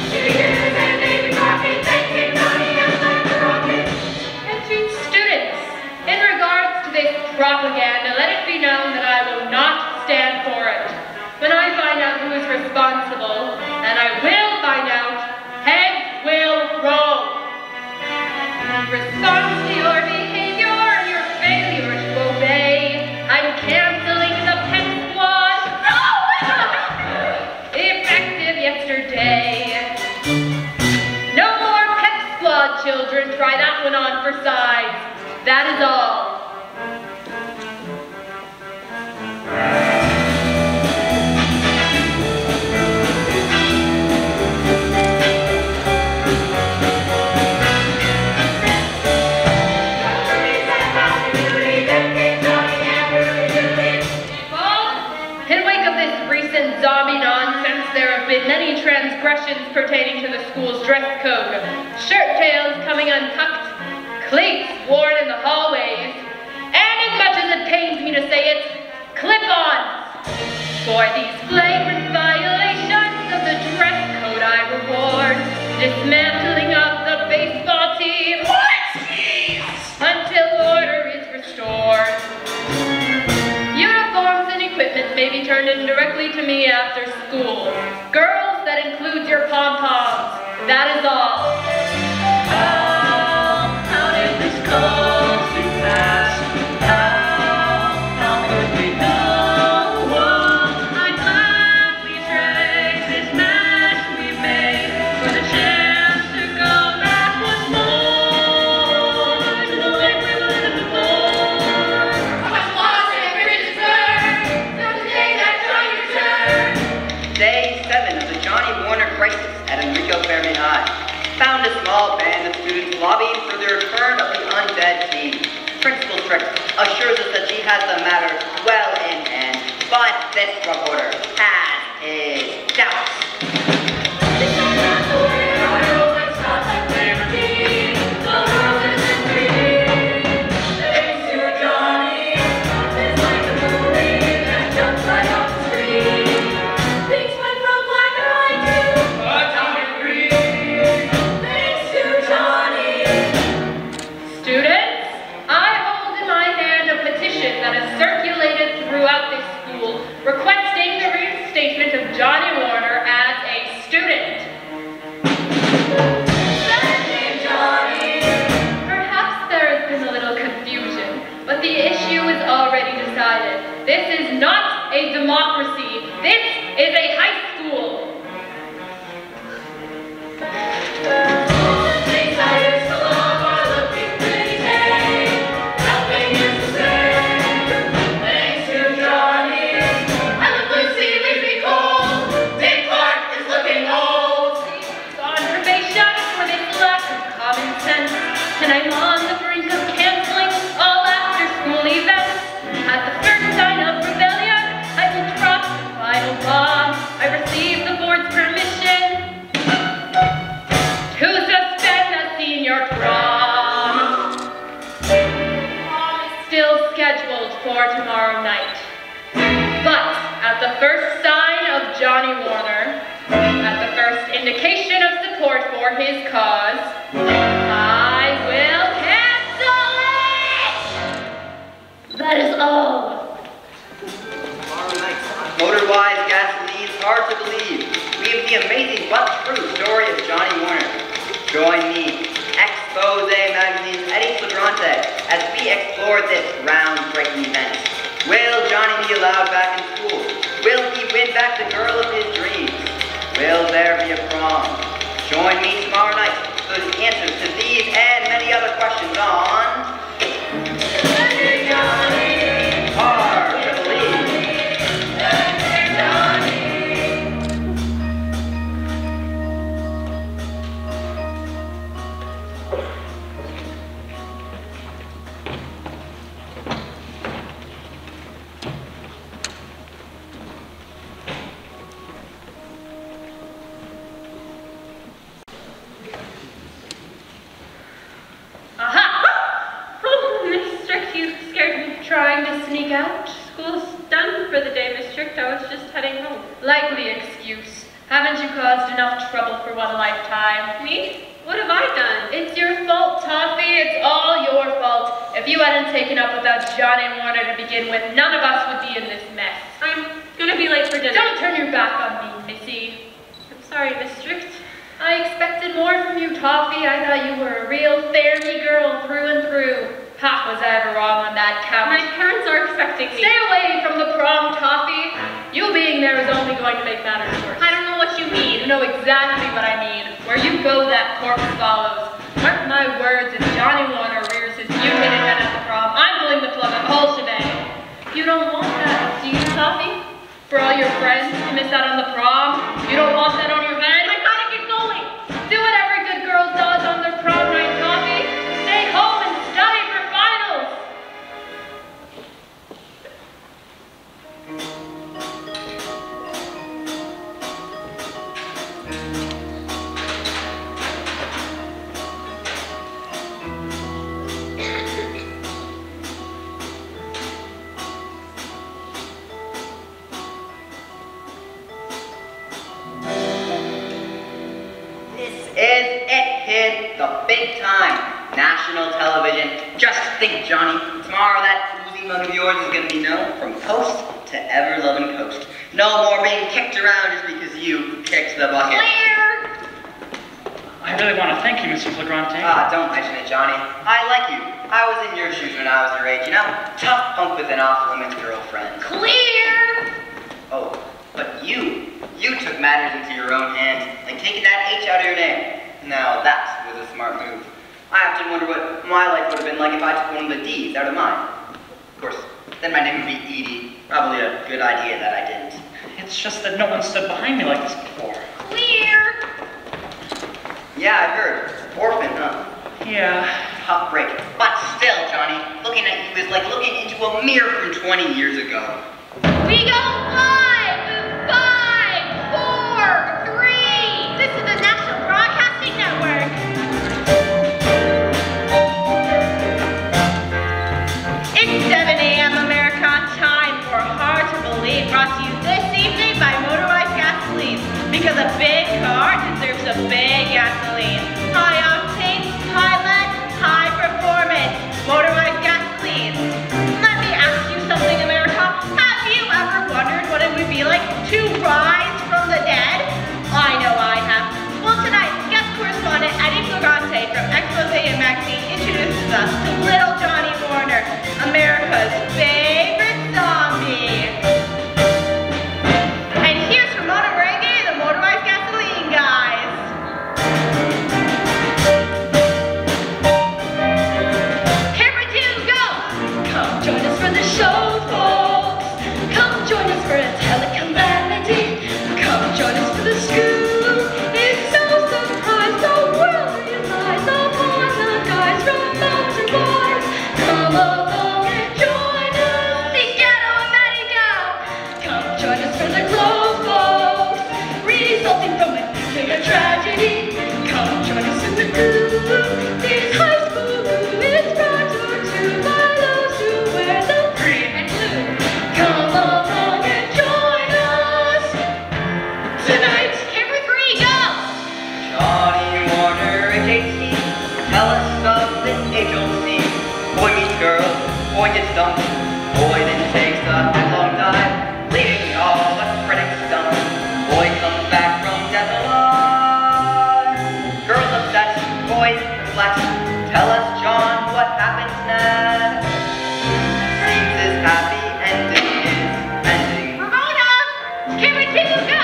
Speaker 5: Attention students, in regards to this propaganda, let it be known that I will not stand for it. When I find out who is responsible, and I will find out, heads will roll. In response to your behavior and your failure to obey, I'm canceling the pep squad. Effective yesterday. No more pep squad, children. Try that one on for size. That is all. blatant transgressions pertaining to the school's dress code, shirt tails coming untucked, cleats worn in the hallways, and as much as it pains me to say it, clip-ons. For these flagrant violations of the dress code I reward dismantling of the baseball team until order is restored. Uniforms and equipment may be turned in directly to me after school. Girls, that includes your pom-poms. That is all.
Speaker 2: How, how did this come to pass? How, how could we know? I'm glad we trade this mess we made for the chance to go back once more to the way we lived before. I was lost and bridges burned. There was a day that Johnny returned.
Speaker 4: Day seven of the Johnny Warner crisis at Enrico Fermi High found a small band of students lobbying for the return of the undead team. Principal Strick assures us that she has the matter well in hand, but this reporter has his doubts.
Speaker 5: Requesting the reinstatement of Johnny Warner as a student. Perhaps there has been a little confusion, but the issue is already decided. This is not a democracy. This is a high school. And I'm on the brink of canceling all after-school events. At the first sign of rebellion, I will drop the final bomb. I received the board's permission to suspend the senior prom. Prom is still scheduled for tomorrow night. But at the first sign of Johnny Warner, at the first indication of support for his cause, I will cancel it! That is all.
Speaker 4: Tomorrow night, Motor-wise gasoline's hard to believe. We have the amazing but true story of Johnny Warner. Join me, Expose Magazine's Eddie Flagrante, as we explore this groundbreaking event. Will Johnny be allowed back in school? Will he win back the girl of his dreams? Will there be a prom? Join me tomorrow night for the answers to these and many other questions on Hard to Believe.
Speaker 5: Trying to sneak out? School's done for the day, Miss Strict. I was just heading home. Likely excuse. Haven't you caused enough trouble for one lifetime? Me? What have I done? It's your fault, Toffee. It's all your fault. If you hadn't taken up with that Johnny Warner to begin with, none of us would be in this mess. I'm gonna be late for dinner. Don't turn your back on me, Missy. I'm sorry, Miss Strict. I expected more from you, Toffee. I thought you were a real fair-me girl through and through. Ha, was I ever wrong on that count? My parents are expecting me. Stay away from the prom, Toffee. You being there is only going to make matters worse. I don't know what you mean. You know exactly what I mean. Where you go, that corpse follows. Mark my words, if Johnny Warner rears his mutilated head at the prom, I'm pulling the plug on the whole shebang. You don't want that, do you, Toffee? For all your friends to miss out on the prom? You don't want that on your head? I gotta get going. Do what every good girl does on their prom night, Toffee. Stay home and study for finals.
Speaker 4: big time. National television. Just think, Johnny. Tomorrow that oozing mug of yours is going to be known from coast to ever-loving coast. No more being kicked around just because you kicked the bucket.
Speaker 5: Clear!
Speaker 9: I really want to thank you, Mister Flagrante.
Speaker 4: Ah, don't mention it, Johnny. I like you. I was in your shoes when I was your age, you know? Tough punk with an off-limits girlfriend.
Speaker 5: Clear!
Speaker 4: Oh, but you, you took matters into your own hands, like taking that H out of your name. Now that was a smart move. I often wonder what my life would have been like if I took one of the D's out of mine. Of course, then my name would be Edie. Probably a good idea that I didn't.
Speaker 9: It's just that no one stood behind me like this before.
Speaker 5: Clear!
Speaker 4: Yeah, I heard. Orphan, huh?
Speaker 9: Yeah.
Speaker 4: Tough break. But still, Johnny, looking at you is like looking into a mirror from twenty years ago.
Speaker 5: We go five, five, four, three. This is the National Broadcasting Network. It's seven A M America. Time for Hard to Believe, brought to you this evening by Motorized Gasoline. Because a big car deserves a big gasoline. High octane, high lead, high performance. Motorized Gasoline. Let me ask you something, America. Have you ever wondered what it would be like to rise from the dead? I know I have. Well, tonight, guest correspondent Eddie Flagrante from Expose Magazine introduces us to Little Johnny Warner, America's favorite zombie. And here's from Motoringue, the Motorized Gasoline guys. Camera two, go! Come join us for the show, folks. Come join us for a telecalamity. Come join us for the scoop. It's no surprise the world relies upon the guys from Mountain Bars. Come along and join us, the Ghetto Medico. Come join us for the close, folks, resulting from a nuclear tragedy. Come join us in the groove. This high school groove is brought to you by those who wear the green and blue. Come along and join us tonight. Camera three, go!
Speaker 4: Johnny Warner and J C, tell us of this age-old scene. Boy meets girl, boy gets dumped. Boy then takes a headlong dive, leaving all the critics stumped. Boy comes back from death alive. Girl upset, boy perplexed. Tell us, John, what happens next? Seems his happy ending is ending.
Speaker 5: Ramona! Camera two, go!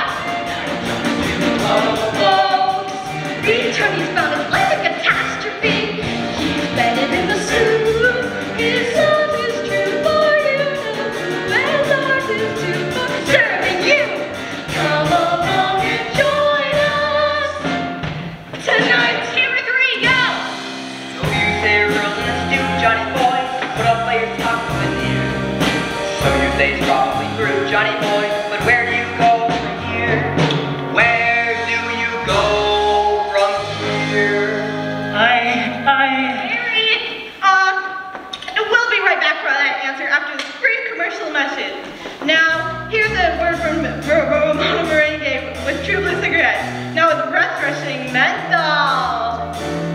Speaker 5: Oh, folks, return he's found his life a catastrophe. He's bedded in the soup. His love is true for you, and ours is too for serving you. Come along and join us tonight. Camera three, go!
Speaker 4: So you say girls in the stew, Johnny boy, put up by your top with you. So you say it's probably true, Johnny boy, but where do you go from here? Where do you go from here?
Speaker 9: I, I...
Speaker 5: Mary, uh, we'll be right back for that answer after this brief commercial message. Now, here's a word from Ramona Merengue with True Blue cigarettes. Now with breath-rushing menthol.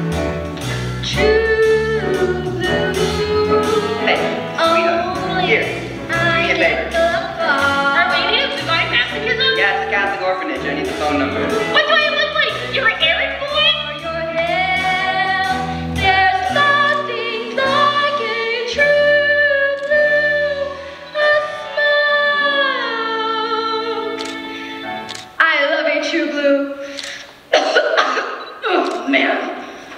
Speaker 5: True Blue.
Speaker 4: Hey, sweetheart, here, do me a favor.
Speaker 5: Our Lady of Divine Masochism?
Speaker 4: Yeah, it's a Catholic orphanage, I need the phone number.
Speaker 5: What do I look like? You're an errand boy? There's nothing like a true blue, a smile. I love a true blue. Oh, man.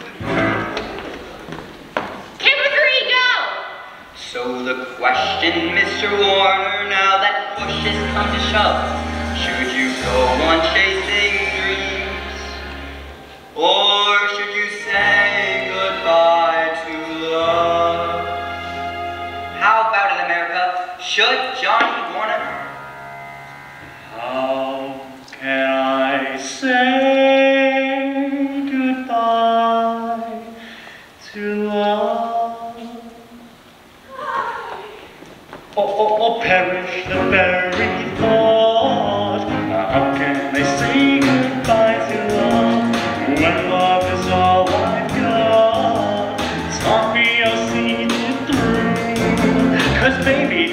Speaker 5: Camera three, go!
Speaker 4: So the question, Mister Warner, now that push has come to shove, should you go on chasing dreams? Or should you say goodbye to love? How about it, America? Should Johnny Warner?
Speaker 9: How can I say goodbye to love? Oh, oh, oh, perish the very thought. How can I say goodbye to love when love is all I've got?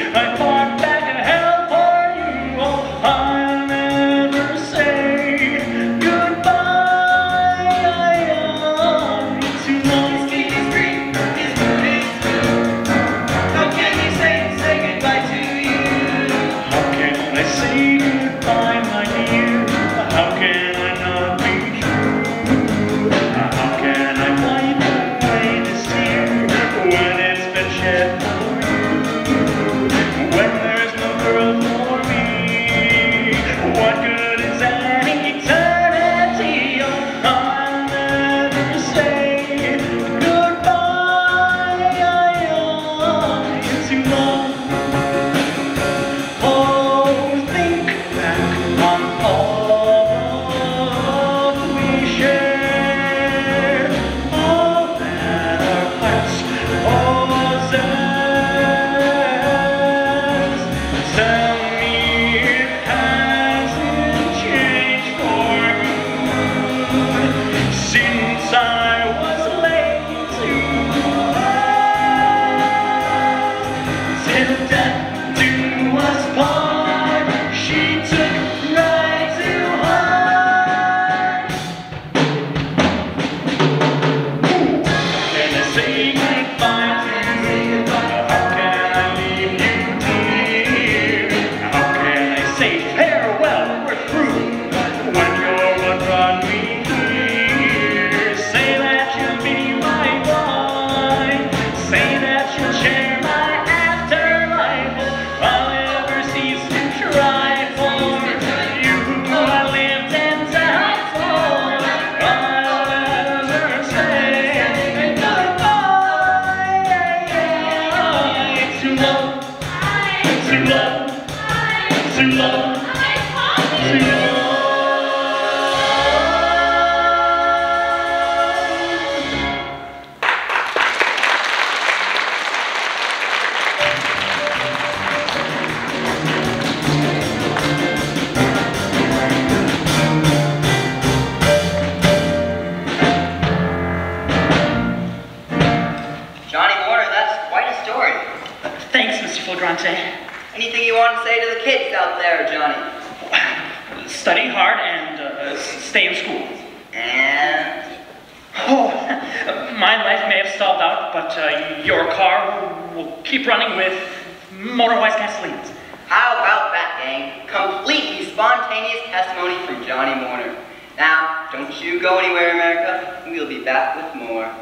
Speaker 9: I fought back in hell for you. Oh, I'll never say goodbye. It's too long.
Speaker 8: His king is green, his moon is blue. How can you say, say goodbye to you?
Speaker 9: How can I say goodbye, my dear? How can I not be true? How can I wipe away this tear when it's been shed for you? When there's no girl for me, what good is an eternity? Oh, I'll never say goodbye. It's too long. Oh, think back on all we shared, all that our hearts possess. Tell me it hasn't changed for good since I was laid to rest. Till death do us part, she took right to heart. Can I say goodbye to you? How can I leave you, dear? How can I say farewell, we're through, when you're what brought me here? Say that you'll be my wife, say that you'll share my afterlife. I'll never cease to try for you. I lived and died for. I'll never say goodbye. Too long, too long, too long, too long.
Speaker 4: Johnny Warner, that's quite a story.
Speaker 9: Thanks, Mister Flagrante.
Speaker 4: Anything you want to say to the kids out there, Johnny?
Speaker 9: Study hard and uh, s- stay in school.
Speaker 4: And
Speaker 9: Oh, my life may have stalled out, but uh, your car will, will keep running with Motorwise gasoline.
Speaker 4: how about that, gang? Completely spontaneous testimony from Johnny Warner. Now, don't you go anywhere, America. We'll be back with more.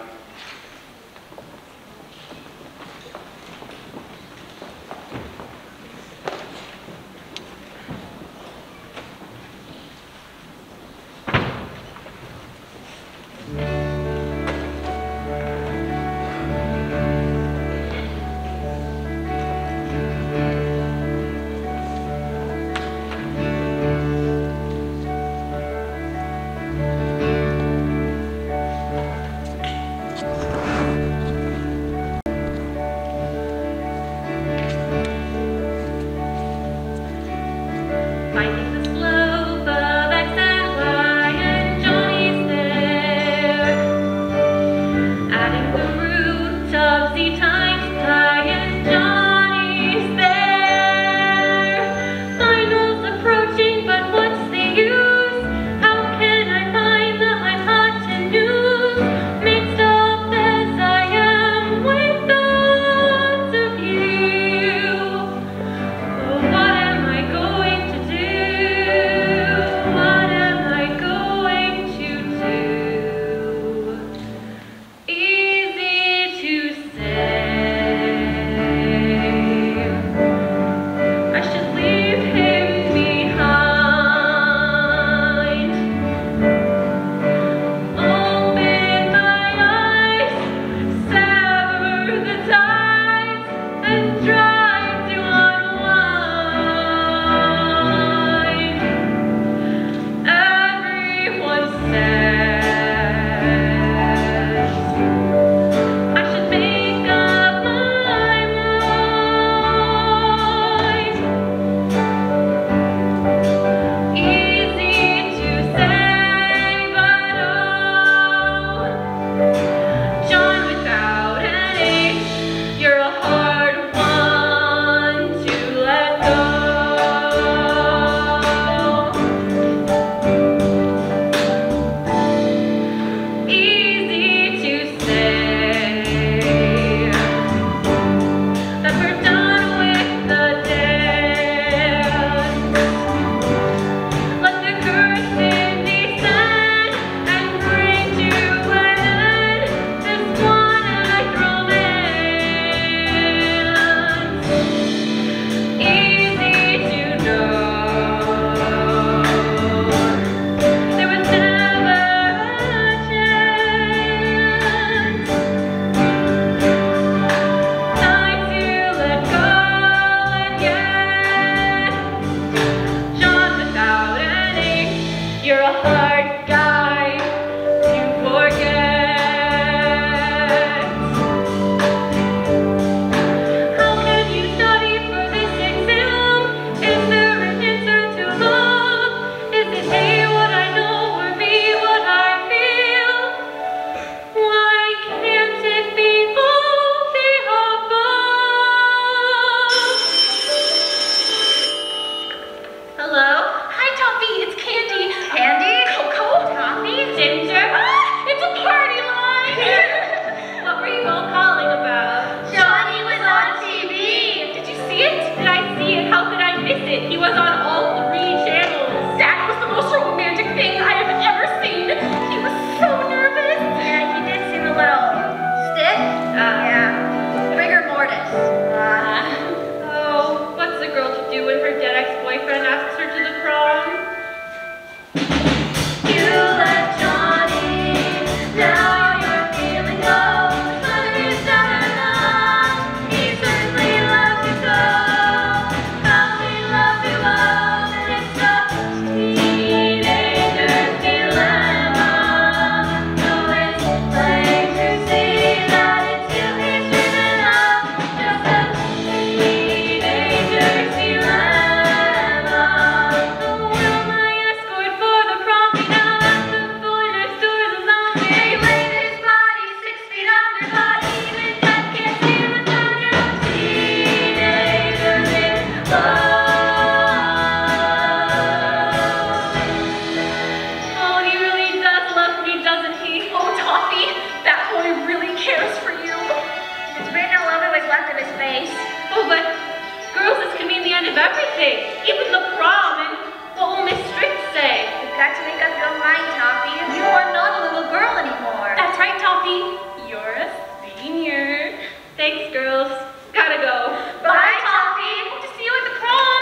Speaker 5: everything, even the prom, and what will Miss Strict say?
Speaker 7: You've got to make up your mind, Toffee.
Speaker 5: You are not a little girl anymore. That's right, Toffee. You're a senior. Thanks, girls. Gotta go.
Speaker 7: Bye,
Speaker 5: Bye
Speaker 7: Toffee.
Speaker 5: Hope to see you at the prom.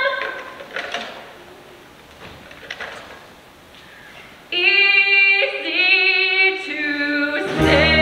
Speaker 5: Easy to say.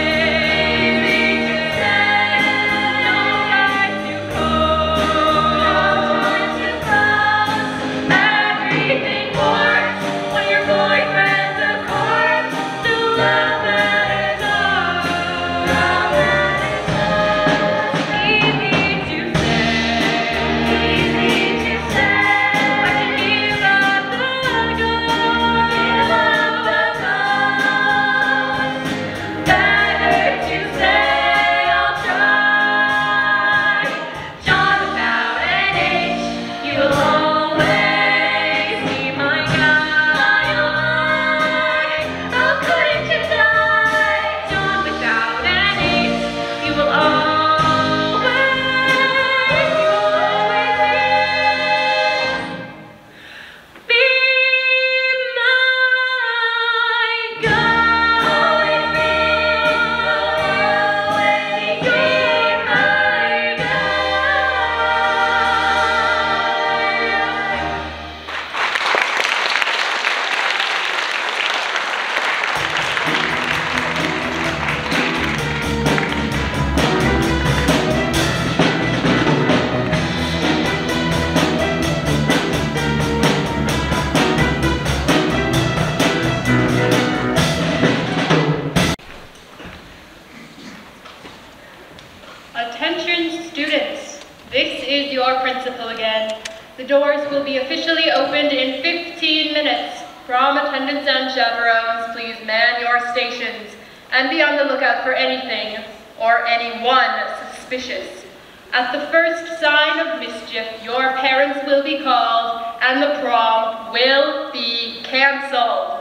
Speaker 10: Attention students, this is your principal again. The doors will be officially opened in fifteen minutes. Prom attendants and chaperones, please man your stations and be on the lookout for anything or anyone suspicious. At the first sign of mischief, your parents will be called and the prom will be cancelled.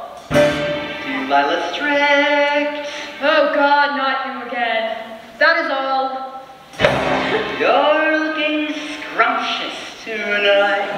Speaker 4: Delilah Strict.
Speaker 10: Oh God, not you again. That is all.
Speaker 4: You're looking scrumptious tonight.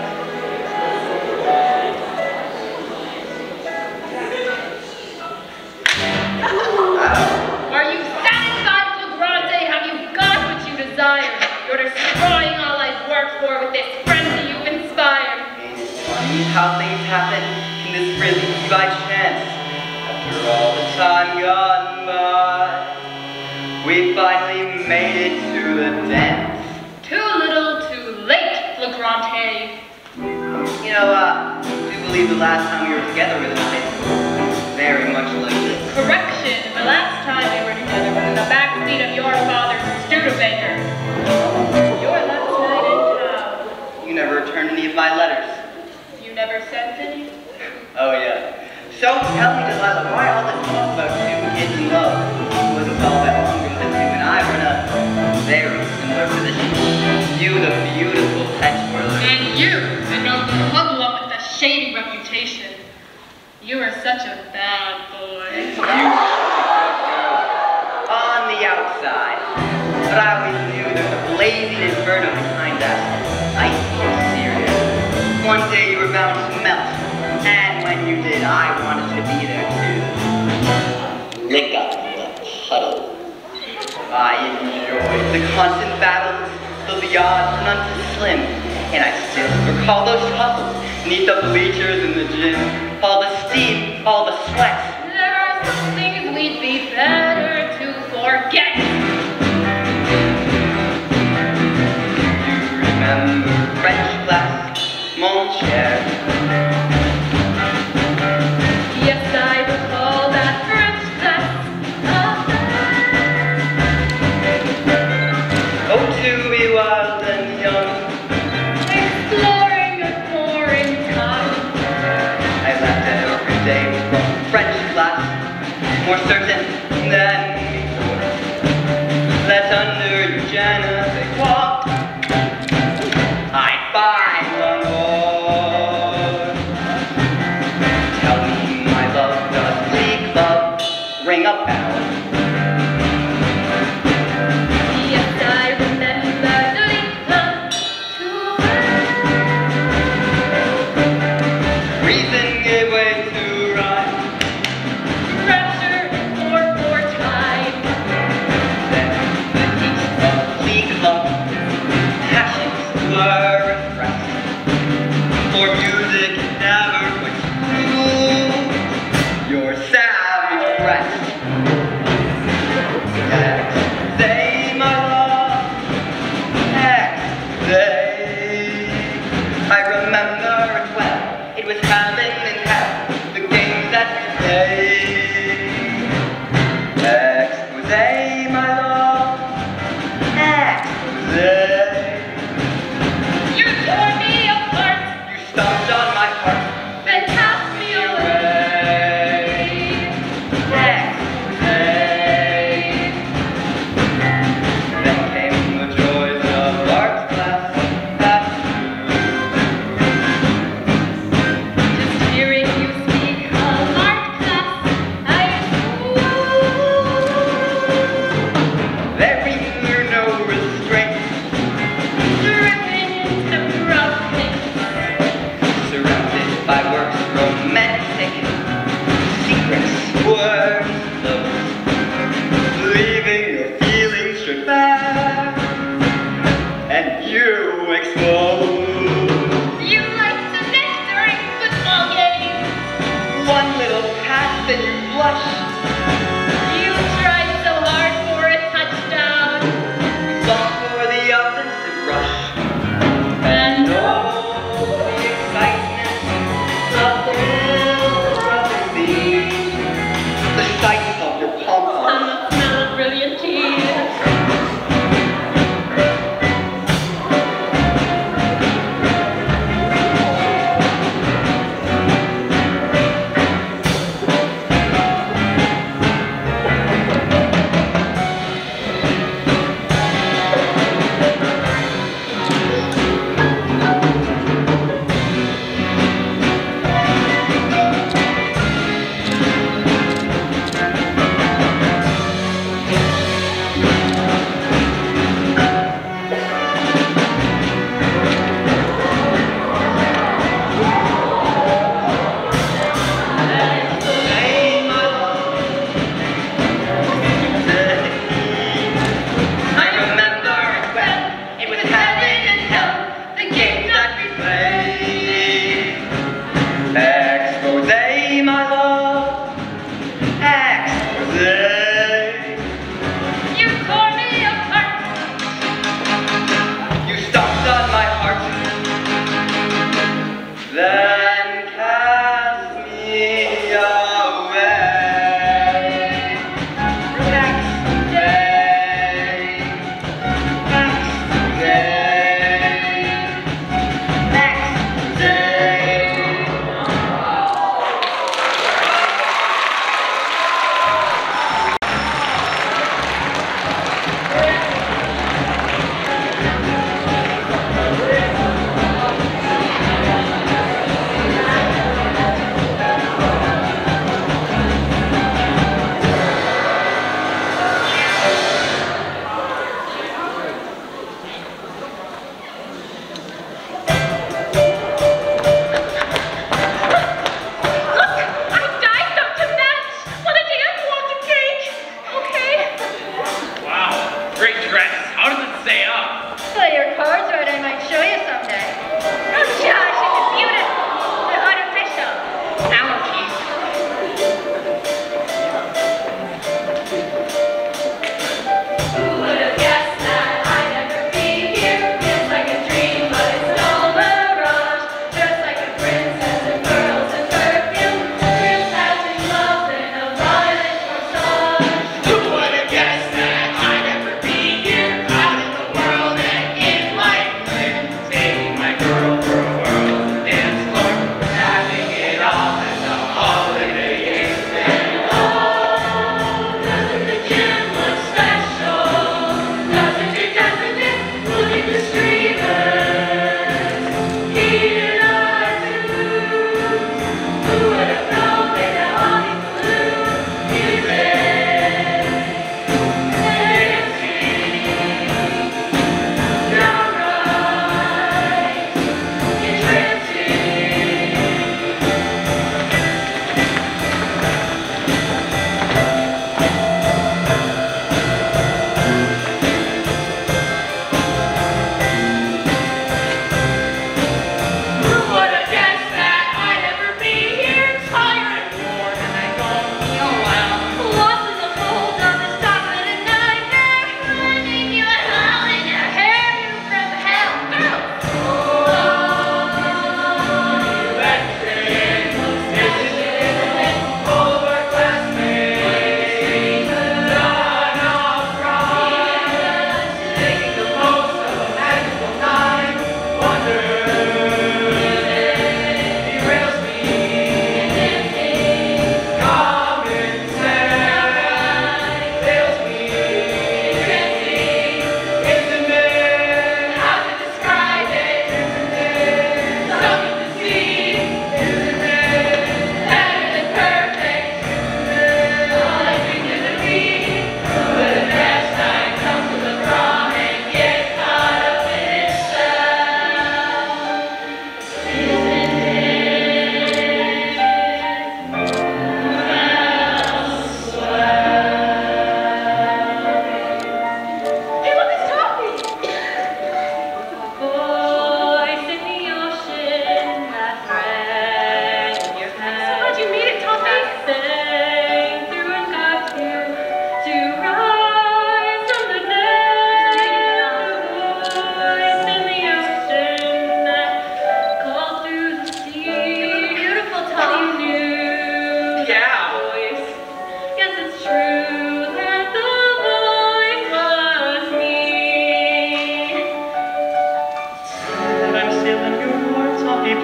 Speaker 10: Are you satisfied, Flagrante? Have you got what you desired? You're destroying all I've worked for with this frenzy you've inspired.
Speaker 4: It's funny how things happen. Can this really be by chance? After all the time gone by, we finally made it to the dance.
Speaker 10: Too little, too late, Flagrante.
Speaker 4: You know, uh, I do believe the last time we were together was in high school. Very much like this.
Speaker 10: Correction, the last time we were together was in the backseat of your father's Studebaker. Your last night in town.
Speaker 4: You never returned any of my letters.
Speaker 10: You never sent any?
Speaker 4: Oh, yeah. So tell me, Delilah, why all this talk about two kids in love? It wasn't all that long ago that you and I were in a very similar position. You, the beautiful pet spoiler.
Speaker 10: And you, the noble hoodlum with a shady reputation. You are such a bad boy.
Speaker 4: You on the outside. But I always knew there was a blazing inferno behind that icy exterior. One day you were bound to melt. And when you did, I wanted to be there too. Lick up the puddle. I enjoyed the constant battles, though the odds were none too slim. And I still recall those tussles beneath the bleachers in the gym. All the steam, all the sweat.
Speaker 10: There are some things we'd be better to forget.
Speaker 4: You remember French class, mon cher.
Speaker 10: Yes, I recall that French class.
Speaker 4: Oh, to be wild and young.
Speaker 10: Exploring a foreign tongue.
Speaker 4: I left every day from French class, more certain than before. That under your je ne sais quoi, I'd find one more.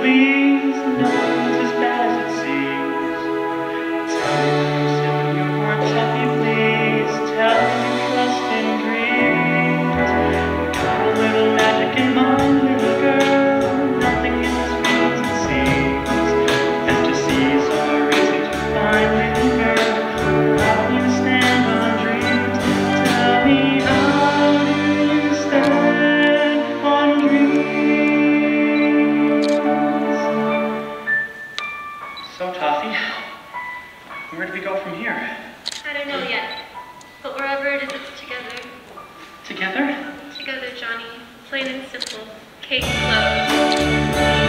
Speaker 9: please, nothing's as bad as it seems. Tell me if you were toughy, please. Tell me you trust in dreams. Got a little magic in mind, little girl. Nothing is as real as it seems. Fantasies are easy to find, little girl. How do you stand on dreams? Tell me, how do you stand on dreams? So, Toffee, where do we go from here?
Speaker 5: I don't know yet. But wherever it is, it's together.
Speaker 9: Together?
Speaker 5: Together, Johnny. Plain and simple. Case closed.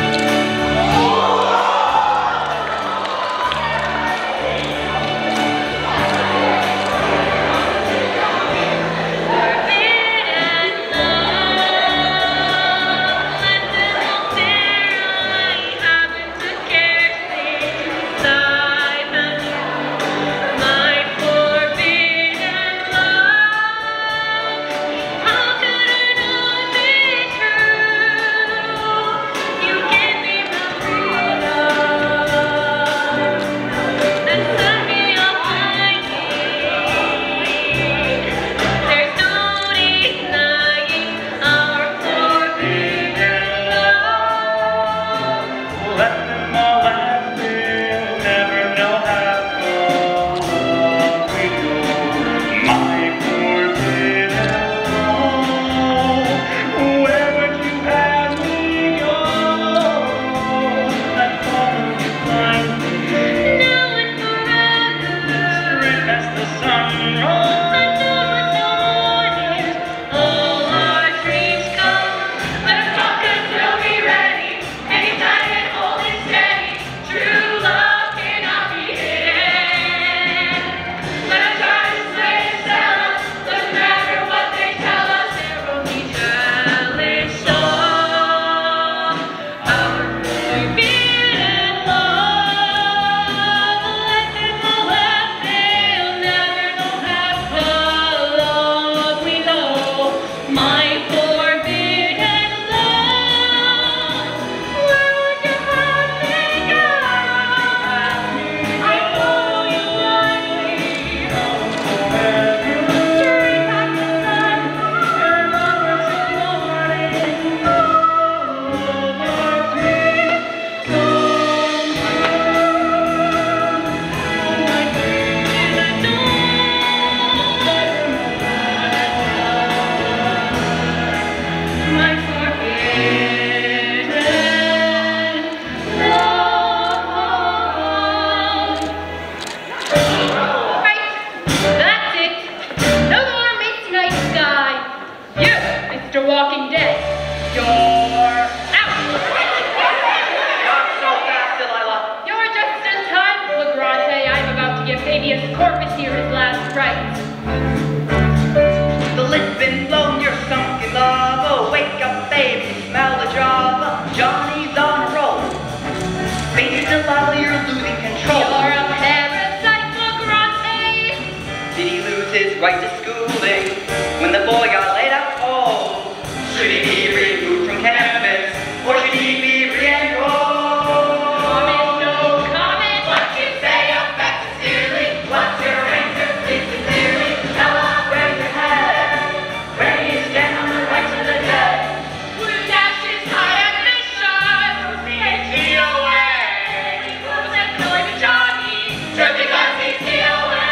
Speaker 4: Right to schooling when the boy got laid out cold. Should he be removed from campus or should he be re-enrolled?
Speaker 3: Comment, no comment. What you say affects sincerely. What's your answer? Please sincerely. Tell us where your head. Where do you stand on the rights of the dead? Who dashes high ambition? Who's the A T O A? Who's that killing Johnny? Just because he's T O A.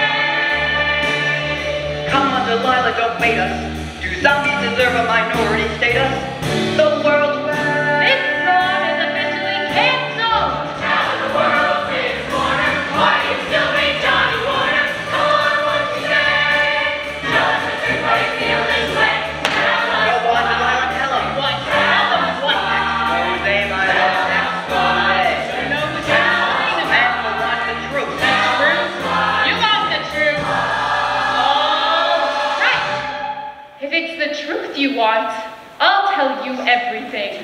Speaker 4: Come on, Delilah, don't bait us. Do zombies deserve a minority status? The world's best.
Speaker 3: This prom is officially canceled. Now the world's in its corner. Why do you still make Johnny Warner? Come on, what you say? Tell us the truth, why you feel this way. Tell us
Speaker 4: Go on, Delilah, tell them.
Speaker 3: what. Tell us what.
Speaker 4: Expose, my love, expose.
Speaker 3: You know who's telling
Speaker 4: The man who wants the truth.
Speaker 3: truth? You want the truth. All right.
Speaker 10: If it's the truth you want, I'll tell you everything.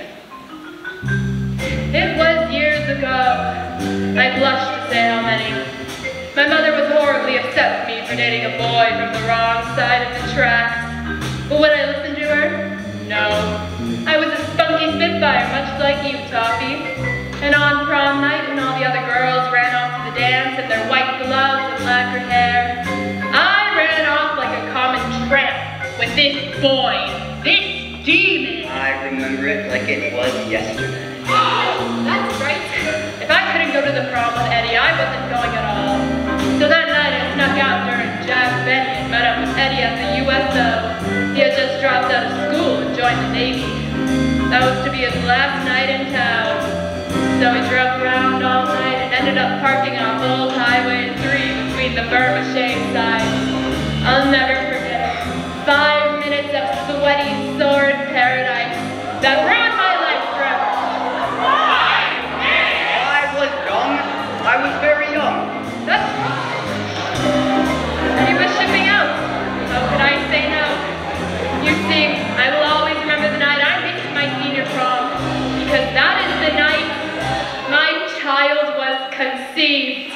Speaker 10: It was years ago. I blush to say how many. My mother was horribly upset with me for dating a boy from the wrong side of the tracks. But would I listen to her? No. I was a spunky spunky spitfire, much like you, Toffee. And on prom night, when all the other girls ran off to the dance in their white gloves and lacquer hair, I ran off like a common tramp with this boy, this demon.
Speaker 4: I remember it like it was yesterday.
Speaker 10: That's right. If I couldn't go to the prom with Eddie, I wasn't going at all. So that night I snuck out during Jack Benny and met up with Eddie at the U S O. He had just dropped out of school and joined the Navy. That was to be his last night in town. So we drove around all night and ended up parking on Old Highway three between the Burma shade sides. I'll never forget it. Five minutes of sweaty, sordid paradise that ruined my life forever.
Speaker 4: I was young. I was very young.
Speaker 10: That's and he was shipping out. How could I say no? You see, I will always remember the night I missed my senior prom, because that is the night my child was conceived.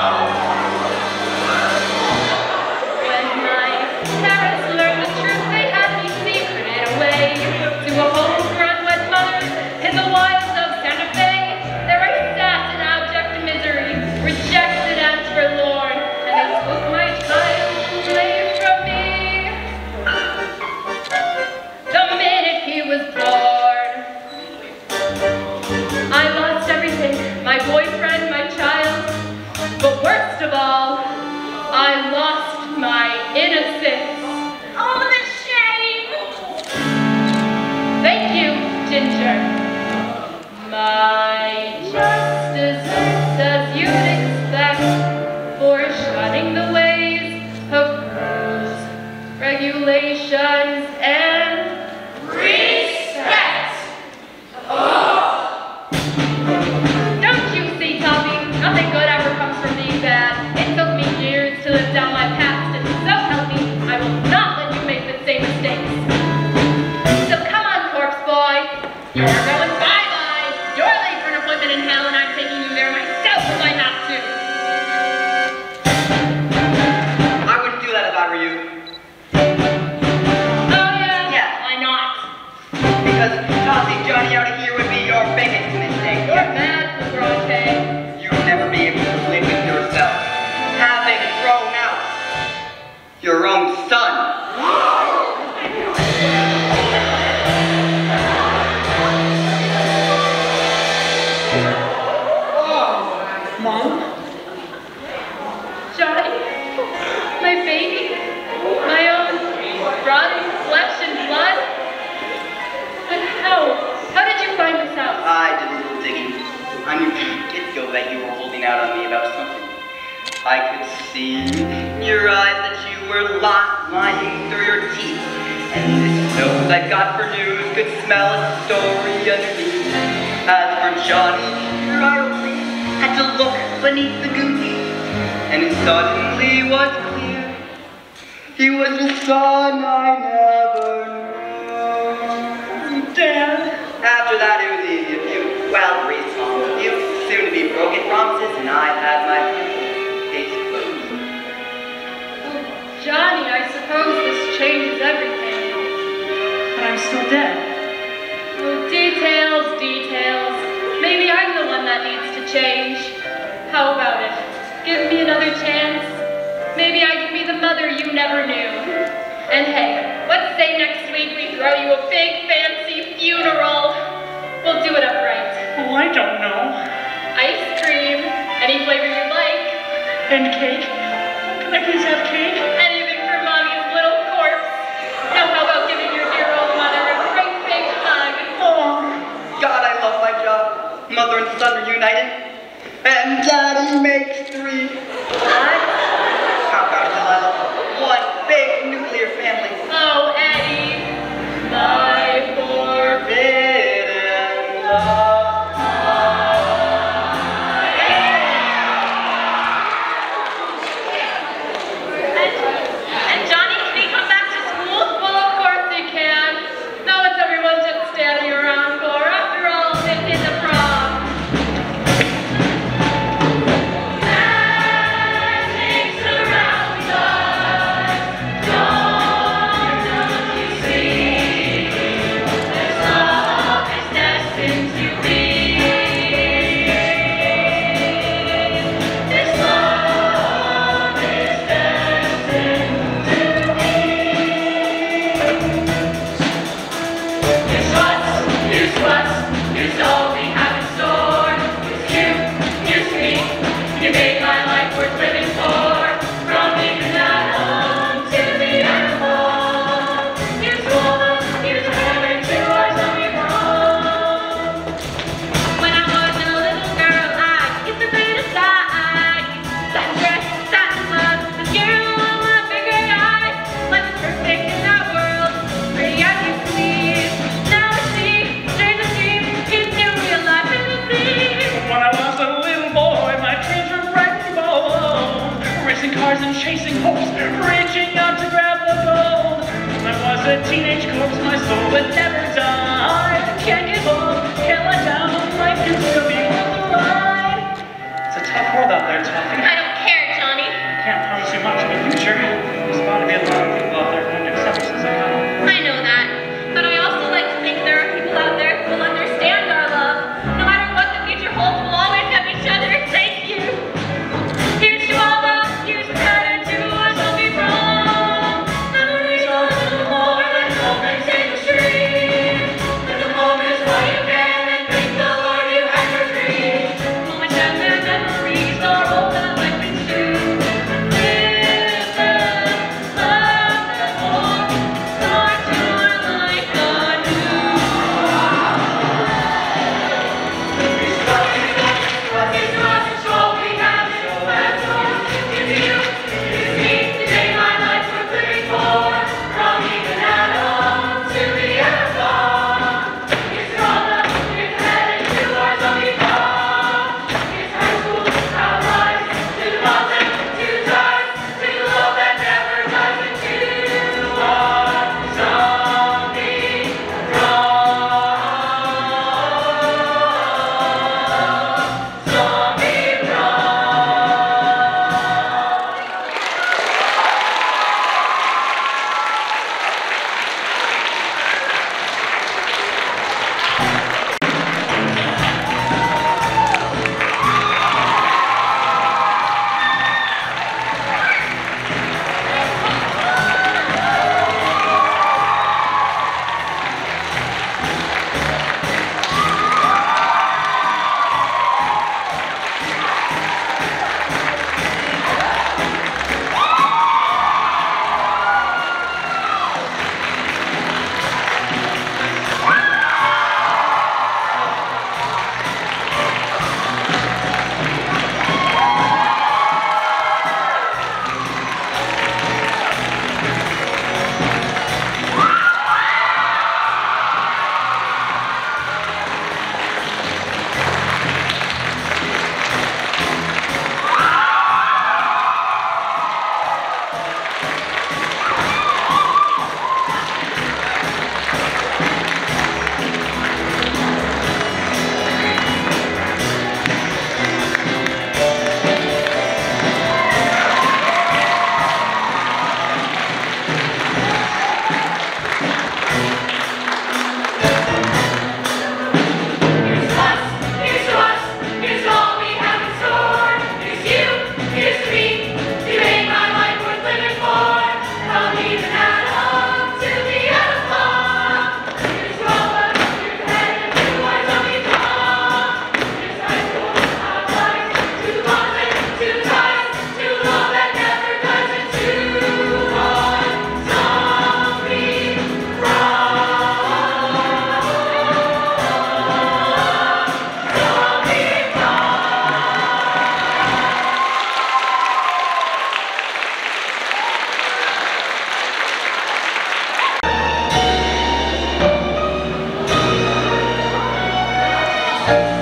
Speaker 10: When my parents learned the truth, they had me secreted away to a home-run wet mother in the wilds of Santa Fe. There I sat in abject misery, rejected and forlorn, and they took my child away from me. The minute he was born, I lost everything, my boyfriend, my child, but worst of all, I lost my innocence.
Speaker 7: Oh, the shame!
Speaker 10: Thank you, Ginger. My justice, as you'd expect, for shunning the ways of rules, regulations, and respect. Oh. Don't you see, Toffee? Nothing good ever comes from being bad. It took me years to live down my past, and so help me, I will not let you make the same mistakes. So come on, corpse boy. You're going bye-bye. You're late for an appointment in hell, and I'm taking you there myself if I have to.
Speaker 4: I wouldn't do that if I were you.
Speaker 10: Oh, yeah?
Speaker 4: Yeah.
Speaker 10: Why not?
Speaker 4: Because tossing Johnny out of here would be your biggest mistake.
Speaker 10: You're mad, Lagrante.
Speaker 4: You'd never be able to live with yourself. Having thrown out your own son.
Speaker 10: Mom? Johnny? My baby? My own rotting flesh and blood? But how? How did you find this out?
Speaker 4: I did a little digging. I knew from the get-go that you were holding out on me about something. I could see in your eyes that you were lot lying through your teeth. And this nose I got for news could smell a story underneath. As for Johnny, your eye only had to look beneath the goatee, and it suddenly was clear. He was the son I never knew.
Speaker 10: Dad?
Speaker 4: After that, it was easy. A few, well, brief songs, a few soon-to-be broken promises, and I had my case closed.
Speaker 10: Well, Johnny, I suppose this changes everything.
Speaker 11: But I'm still dead.
Speaker 10: Well, details, details. Maybe I'm the one that needs to change. How about it? Give me another chance. Maybe I can be the mother you never knew. And hey, let's say next week we throw you a big fancy funeral. We'll do it up right.
Speaker 11: Oh, I don't know.
Speaker 10: Ice cream, any flavor you like.
Speaker 11: And cake? Can I please have cake?
Speaker 10: Anything for mommy's little corpse. Now how about giving your dear old mother a great big hug?
Speaker 11: Oh.
Speaker 4: God, I love my job. Mother and son reunited. And Daddy makes three.
Speaker 10: What?
Speaker 4: How about Delilah? One big nuclear family.
Speaker 10: Oh, Eddie. My
Speaker 4: Forbidden love.
Speaker 10: And, and Johnny, can he come back to school? Well, of course he can. Now what's everyone just standing around for? After all, this is a prom. Magic surrounds us.
Speaker 9: hopes my soul would never die. Can't give up, can't let down, life can still be worth the ride. It's a tough world out there, Toffee.
Speaker 5: I don't care, Johnny.
Speaker 9: Can't promise you much in the future. There's bound to be a lot of people out there who won't accept us as a couple.
Speaker 5: I know that. But I also like to think there are people out there who will understand our love. No matter what the future holds, we'll always have each other. Thank you. Here's to all those years of heaven, to us will be wrong. Memories are a little more than moments in the street. And the moments while you can and thank the Lord you had your dreams. Moments and their memories are all that life can do. Live them, love them all. Start your life anew. It's us, it's us, it's all we have. It's us, it's you, it's me. Today my life worth living for. From even Adam to the end of dawn. It's drama, it's headed to our zombie prom. It's high school, our lives, to the mountain, to the stars, to the love that never dies, and to our zombie prom. Zombie prom. It's us, it's us, it's all we have in store. It's you, it's me, you made my life worth living for. From even Adam to the end of dawn. It's drama, it's headed to our zombie prom. It's high school, our lives, to the mountain, to the stars, to love that never dies, and to our zombie prom.